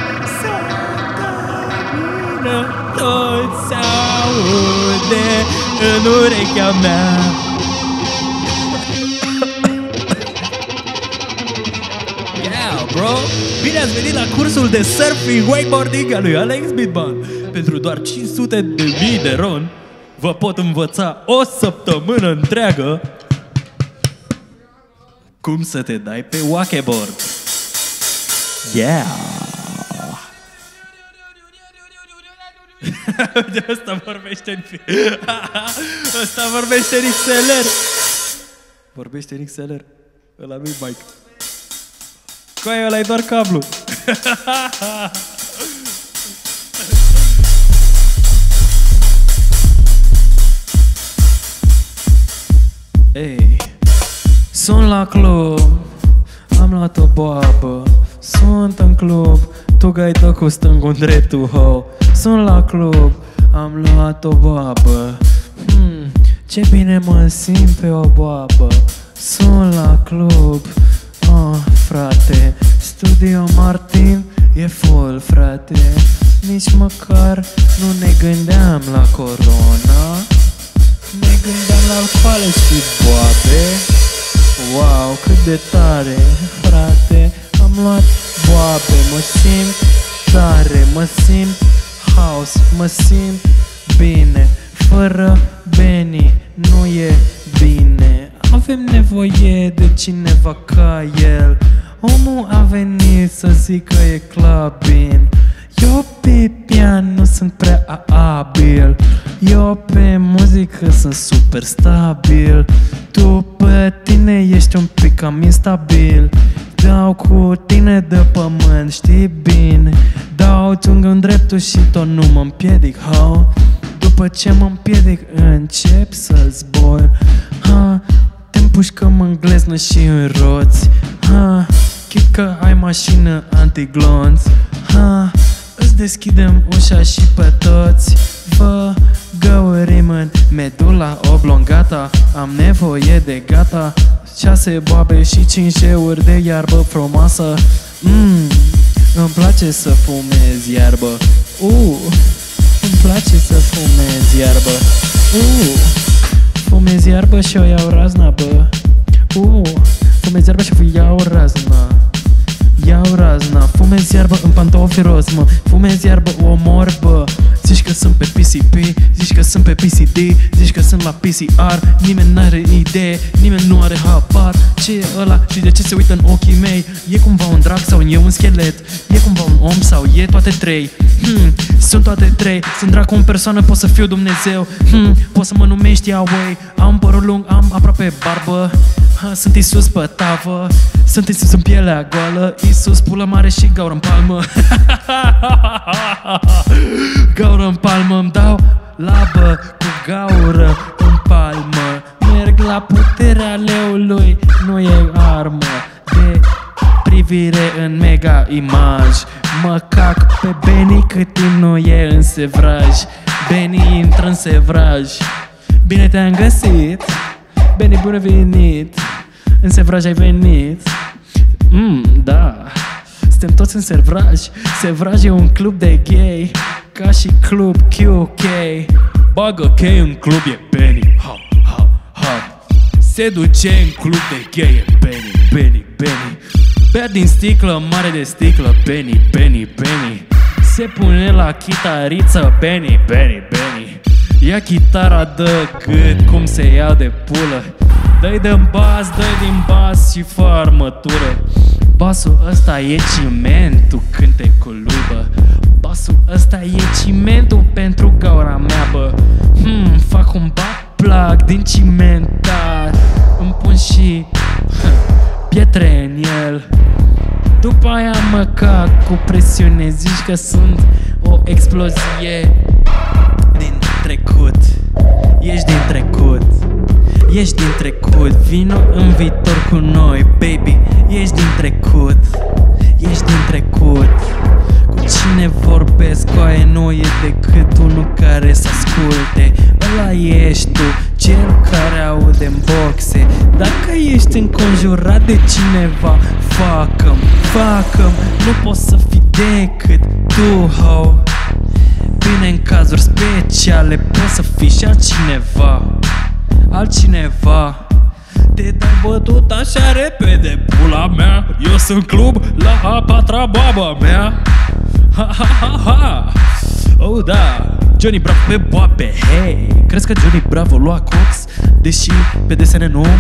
săptămână, tot s-aude în urechea mea. Yeah, bro! Bine ați venit la cursul de surfing wakeboarding al lui Alex Bitban. Pentru doar cinci sute de mii de ron vă pot învăța o săptămână întreagă cum să te dai pe wakeboard. Yeah! De ăsta vorbește în fi. Ăsta vorbește în X L R. Vorbește în X L R. Ăla nu-i mic. Coaie, ăla e doar cablu. Ei, sunt la club, am luat o boabă. Sunt în club, tu gaită cu stângul dreptul, ho. Sunt la club, am luat o boabă. hmm, Ce bine mă simt pe o boabă. Sunt la club, oh, frate. Studio Martin e full, frate. Nici măcar nu ne gândeam la corona. Ne gândeam la alcoale și boabe. Wow, cât de tare, frate. Am luat boabe, mă simt tare, mă simt house, mă simt bine. Fără Benny nu e bine. Avem nevoie de cineva ca el. Omul a venit să zică e clubbing. Eu pe pian nu sunt prea abil. Eu pe muzică sunt super stabil. Tu pe tine ești un pic cam instabil. Dau cu tine de pământ, știi bine. Dau țungă în dreptul și tot nu mă împiedic, ho. După ce mă împiedic încep să zbor, ha. Te împușcă, mă îngleznă și în roți, ha. Chit că ai mașină antiglonț, ha. Îți deschidem ușa și pe toți vă găurim în medula oblongata. Am nevoie de gata. Șase boabe și cinci euri de iarbă frumoasă. Mmm, îmi place să fumez iarbă. Uh, îmi place să fumez iarbă. Uh, fumez iarbă și o iau razna, bă. Uh, fumez iarbă și o iau razna. Iau razna, fumez iarbă în pantofi roz, mă. Fumez iarbă, o omor, bă. Zici că sunt pe P C P, zici că sunt pe P C D, zici că sunt la P C R. Nimeni n-are idee, nimeni nu are habar. Ce e ăla și de ce se uită în ochii mei? E cumva un drac sau e un schelet? E cumva un om sau e toate trei? Hmm, sunt toate trei. Sunt dracu în persoană, pot să fiu Dumnezeu. Hmm, pot să mă numești Yahweh. Am părul lung, am aproape barbă. Ha, sunt Iisus pe tavă. Sunt Iisus în pielea goală. Iisus pulă mare și gaură în palmă. Gaură în palmă, îmi dau labă cu gaură în palmă. Merg la puterea leului, nu e armă de privire în mega imaj. Mă cac pe Benny cât timp nu e în sevraj. Benny intră în sevraj. Bine te-am găsit, Benny, bine venit. În sevraj ai venit. Mm, da, suntem toți în sevraj. Sevraj e un club de gay, ca și club Q K. Bagă K în club, e Benny. Ha, ha, ha. Se duce în club de gay, e Benny, Benny, Benny. Bea din sticlă, mare de sticlă, Benny, Benny, Benny. Se pune la chitariță, Benny, Benny, Benny. Ia chitara, dă cât, cum se ia de pulă. Dă-i din bas, dă-i din bas și fă armătură. Basul ăsta e cimentul cântecului, bă. Basul ăsta e cimentul pentru gaura mea, bă. Hmm, fac un plug din cimentar. Îmi pun și pietre în el. După aia mă cac cu presiune. Zici că sunt o explozie din trecut. Ești din trecut. Ești din trecut, vino în viitor cu noi, baby. Ești din trecut, ești din trecut. Cu cine vorbesc, coaie, nu e decât unul care să asculte. Ăla ești tu, cel care aude în boxe. Dacă ești înconjurat de cineva, facă-mi, facă-mi. Nu poți să fii decât tu, ho. Bine, în cazuri speciale poți să fii și altcineva. Altcineva. Te dai bătut așa repede, pula mea. Eu sunt club la a patra boaba mea. Ha, ha, ha, ha. Oh, da. Johnny Bravo pe boabe, hey. Crezi că Johnny Bravo lua cox, deși pe desene nu?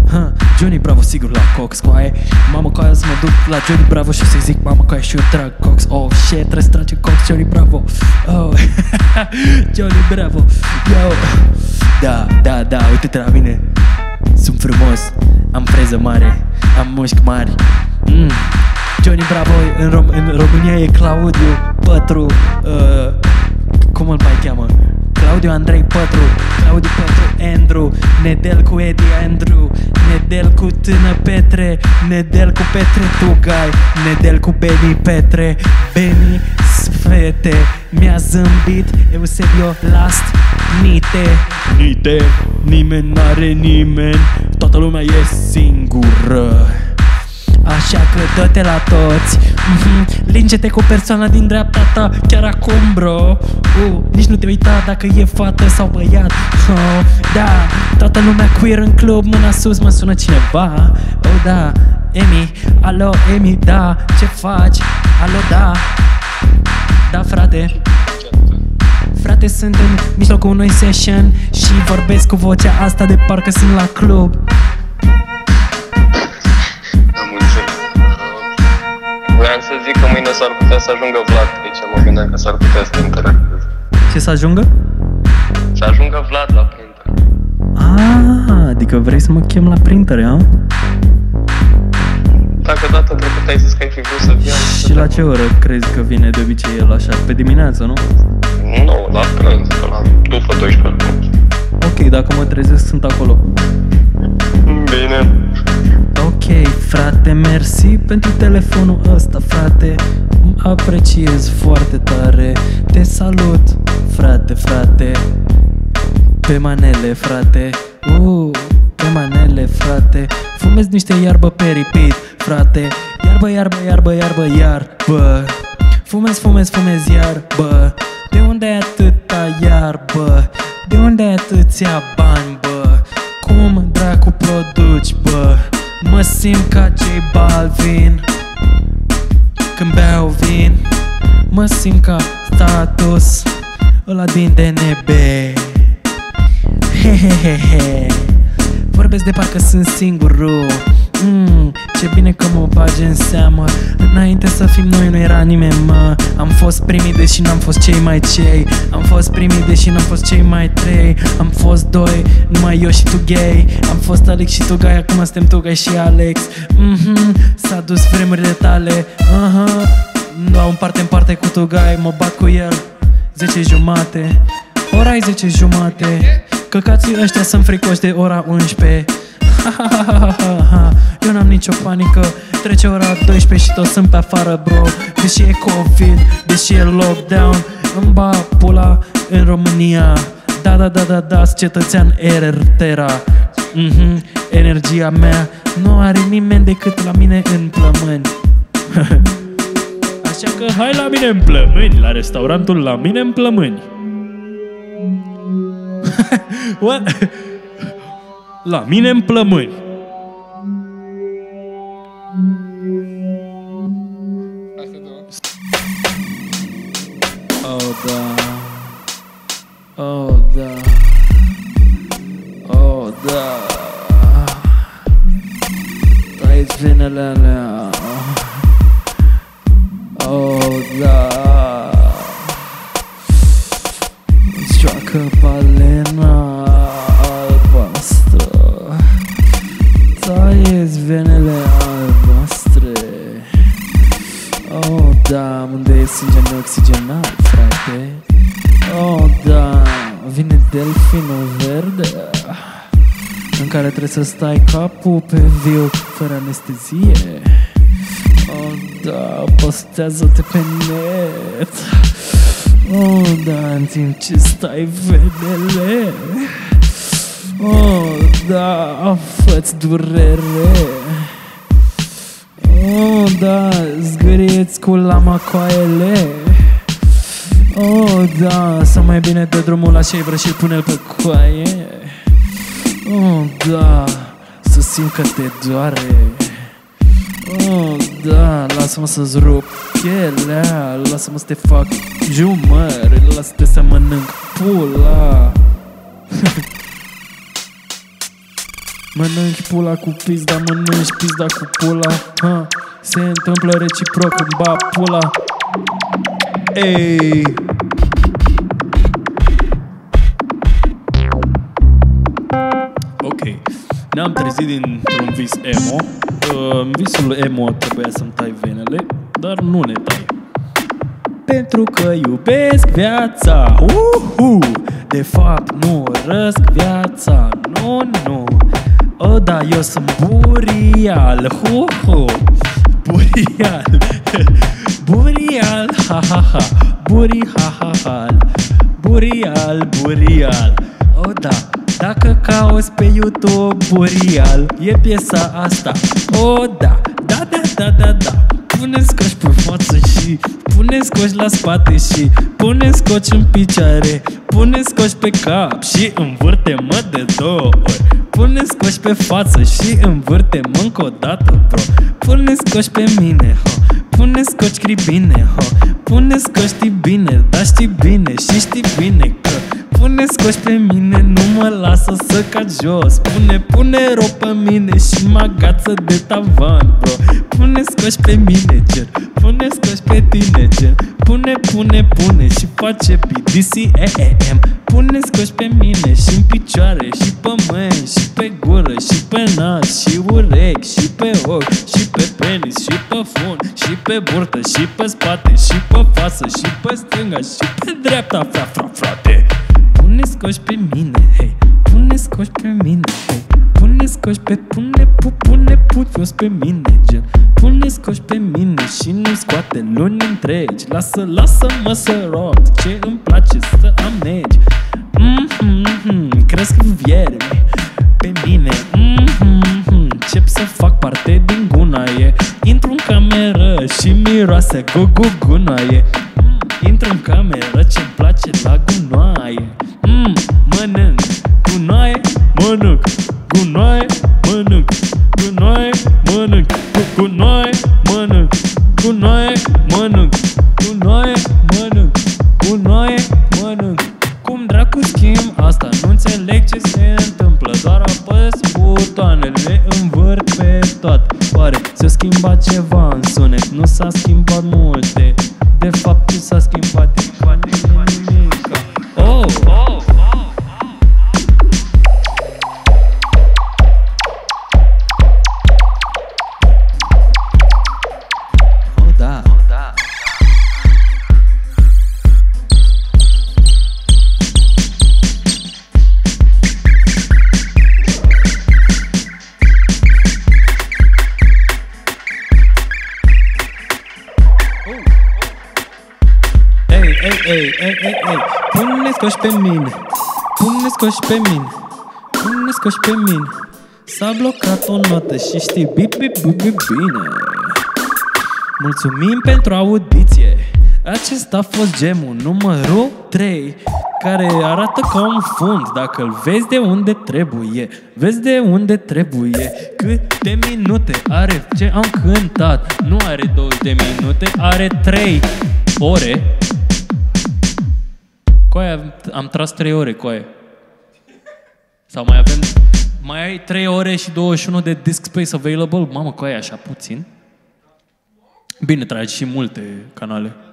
ha, Johnny Bravo sigur la Cox coaie. Mamă coaie să mă duc la Johnny Bravo și să-i zic mamă coaie și eu trag Cox. Oh shit, trebuie să trage Cox Johnny Bravo. Oh, Johnny Bravo. Yo. Da, da, da, uite-te la mine. Sunt frumos, am freză mare, am mușchi mari. mm. Johnny Bravo în, Rom- în România e Claudiu Pătru, uh, cum îl mai cheamă? Claudiu Andrei Pătru, Claudiu Pătru Andrew, Nedel cu Eddie Andrew, Nedel cu Tână Petre, Nedel cu Petre Tugai, Nedel cu Beni Petre, Beni Sfete. Mi-a zâmbit Eusebio Last Nite. Nite, nimeni n-are nimeni, toată lumea e singură. Așa că dă-te la toți. mm-hmm. Linge-te cu persoana din dreapta ta chiar acum, bro. uh, Nici nu te uita dacă e fată sau băiat. oh, Da, toată lumea queer în club, mâna sus, mă sună cineva. Oh da, Emi, alo Emi, da, ce faci? Alo, da. Da, frate. Frate, sunt în mijlocul unui session și vorbesc cu vocea asta de parcă sunt la club. Vreau să zic că mâine s-ar putea să ajungă Vlad aici, mă gândeam că s-ar putea să te interacteze. Ce să ajungă? Să ajungă Vlad la printer. Ah, adică vrei să mă chem la printer, ha? Dacă data trecută ai zis că ai fi vrut să vină. Și la ce oră crezi că vine de obicei el așa? Pe dimineață, nu? Nu, la prânz, la după douăsprezece. Ok, dacă mă trezesc sunt acolo. Bine. Ok, frate, mersi pentru telefonul ăsta, frate. Apreciez foarte tare. Te salut, frate, frate. Pe manele, frate. Uh, pe manele, frate. Fumez niște iarbă pe repeat, frate. Iarbă, iarbă, iarbă, iarbă, iarbă. Fumez, fumez, fumez iarbă. De unde ai atâta iarbă? De unde ai atâția bani, bă? Cum dracu produci, bă? Mă simt ca J Balvin când beau vin. Mă simt ca Status ăla din D N B. Hehehehe. Vorbesc de parcă sunt singurul. Mm, ce bine că mă bagi în seamă. Înainte să fim noi nu era nimeni, mă. Am fost primii deși n-am fost cei mai cei. Am fost primii deși n-am fost cei mai trei. Am fost doi, numai eu și tu gay. Am fost Alex și tu gay, acum suntem tu gay și Alex. mm-hmm. S-a dus vremurile tale. uh-huh. Dau în parte în parte cu tu gay. Mă bat cu el zece jumate. Ora e zece jumate. Căcații ăștia sunt fricoși de ora unsprezece. Eu n-am nicio panică. Trece ora doisprezece și toți sunt pe afară, bro. Deși e COVID, deși e lockdown, îmi ba pula în România. Da, da, da, da, da, cetățean Ertera. mm-hmm. Energia mea nu are nimeni decât la mine în plămâni. Așa că hai la mine în Plămâni, la restaurantul La Mine în Plămâni. What? La mine în Plămâni. Oh da. Oh da. Oh da. Trăiți vinele alea. Oh da. Îți joacă balena albastră. Trăiți venele albastre. Oh da, unde e sânge neoxigenat, frate. Oh da, vine delfinul verde în care trebuie să stai capul pe viu fără anestezie. Oh da, postează-te pe net. Oh da, în timp ce stai venele. Oh da, fă-ți durere. Oh da, zgârieți cu lamacoaiele. Oh da, să mai bine dă drumul la shaver și pune-l pe coaie. Oh da, să simt că te doare. Oh da, lasă-mă să-ți rup pielea. Lasă-mă să te fac jumări. Lasă-te să mănânc pula. Mănânci pula cu pizda, mănânci pizda cu pula. Ha, se întâmplă reciproc, îmi ba pula. Ei. Ok, ne-am trezit dintr-un vis emo. În visul emo trebuia să-mi tai venele, dar nu ne tai. Pentru că iubesc viața, uhu. De fapt nu urăsc viața, nu, nu. O, da, eu sunt burial, hu, hu. Burial, burial, ha, ha, ha. Buri, ha, ha, ha. Burial, burial. O, da, dacă cauți pe YouTube burial, e piesa asta. O, da, da, da, da, da, da. Pune scoci pe față și pune scoci la spate și pune scoci în picioare, pune scoci pe cap și învârte-mă de două ori. Pune scoci pe față și învârte-mă încă o dată, bro. Pune scoci pe mine, ho. Pune scoci cribine, ho. Pune scoci știi bine, dar știi bine și știi bine că pune scoci pe mine, nu mă lasă să cad jos. Pune, pune ro pe mine și mă agață de tavan, bro. Pune scoci pe mine, cer. Pune scoci pe tine, cer. Pune, pune, pune și face P D C E E M. Pune scoci pe mine și în picioare și pe mâini și pe gură și pe nas și urechi și pe ochi și pe penis și pe fund și pe burtă și pe spate și pe față și pe stânga și pe dreapta, fra, fra, frate. Pune scoci pe mine, hei. Pune scoci pe mine, hei. Pune scoci pe, pune, pu, pune puțios pe mine, gen. Pune scoci pe mine și nu scoate luni întregi. Lasă, lasă-mă să rog, ce îmi place să am negi. Mm-hmm, cresc viermi pe mine. Mm-hmm, încep să fac parte din gunaie. Intru în cameră și miroase gu-gu-gunaie. Mm, intru în cameră ce-mi place la gunoaie. Mm, mănânc gunoaie, mănânc gunoaie, mănânc gunoaie, mănânc gunoaie, mănânc gunoaie, mănânc gunoaie, mănânc gunoaie, mănânc. Cum dracu schimb asta? Nu înțeleg ce se întâmplă. Doar apăs butoanele, învârt pe toate. Oare s-a schimbat ceva în sunet? Nu s-a schimbat multe. De fapt nu s-a schimbat nimic. Oh, oh. Ei, ei, ei, ei, pune scoci pe mine, pune scoci pe mine, pune scoci pe mine. S-a blocat o notă și știi bip, bip, bip, bip, bine. Mulțumim pentru audiție. Acesta a fost gemul numărul trei, care arată ca un fund. Dacă îl vezi de unde trebuie, vezi de unde trebuie. Câte minute are ce am cântat? Nu are douăzeci de minute, are trei ore. Coaia, am tras trei ore, coaie. Sau mai avem... Mai ai trei ore și douăzeci și unu de disk space available? Mamă, coaie, așa puțin? Bine, tragi și multe canale.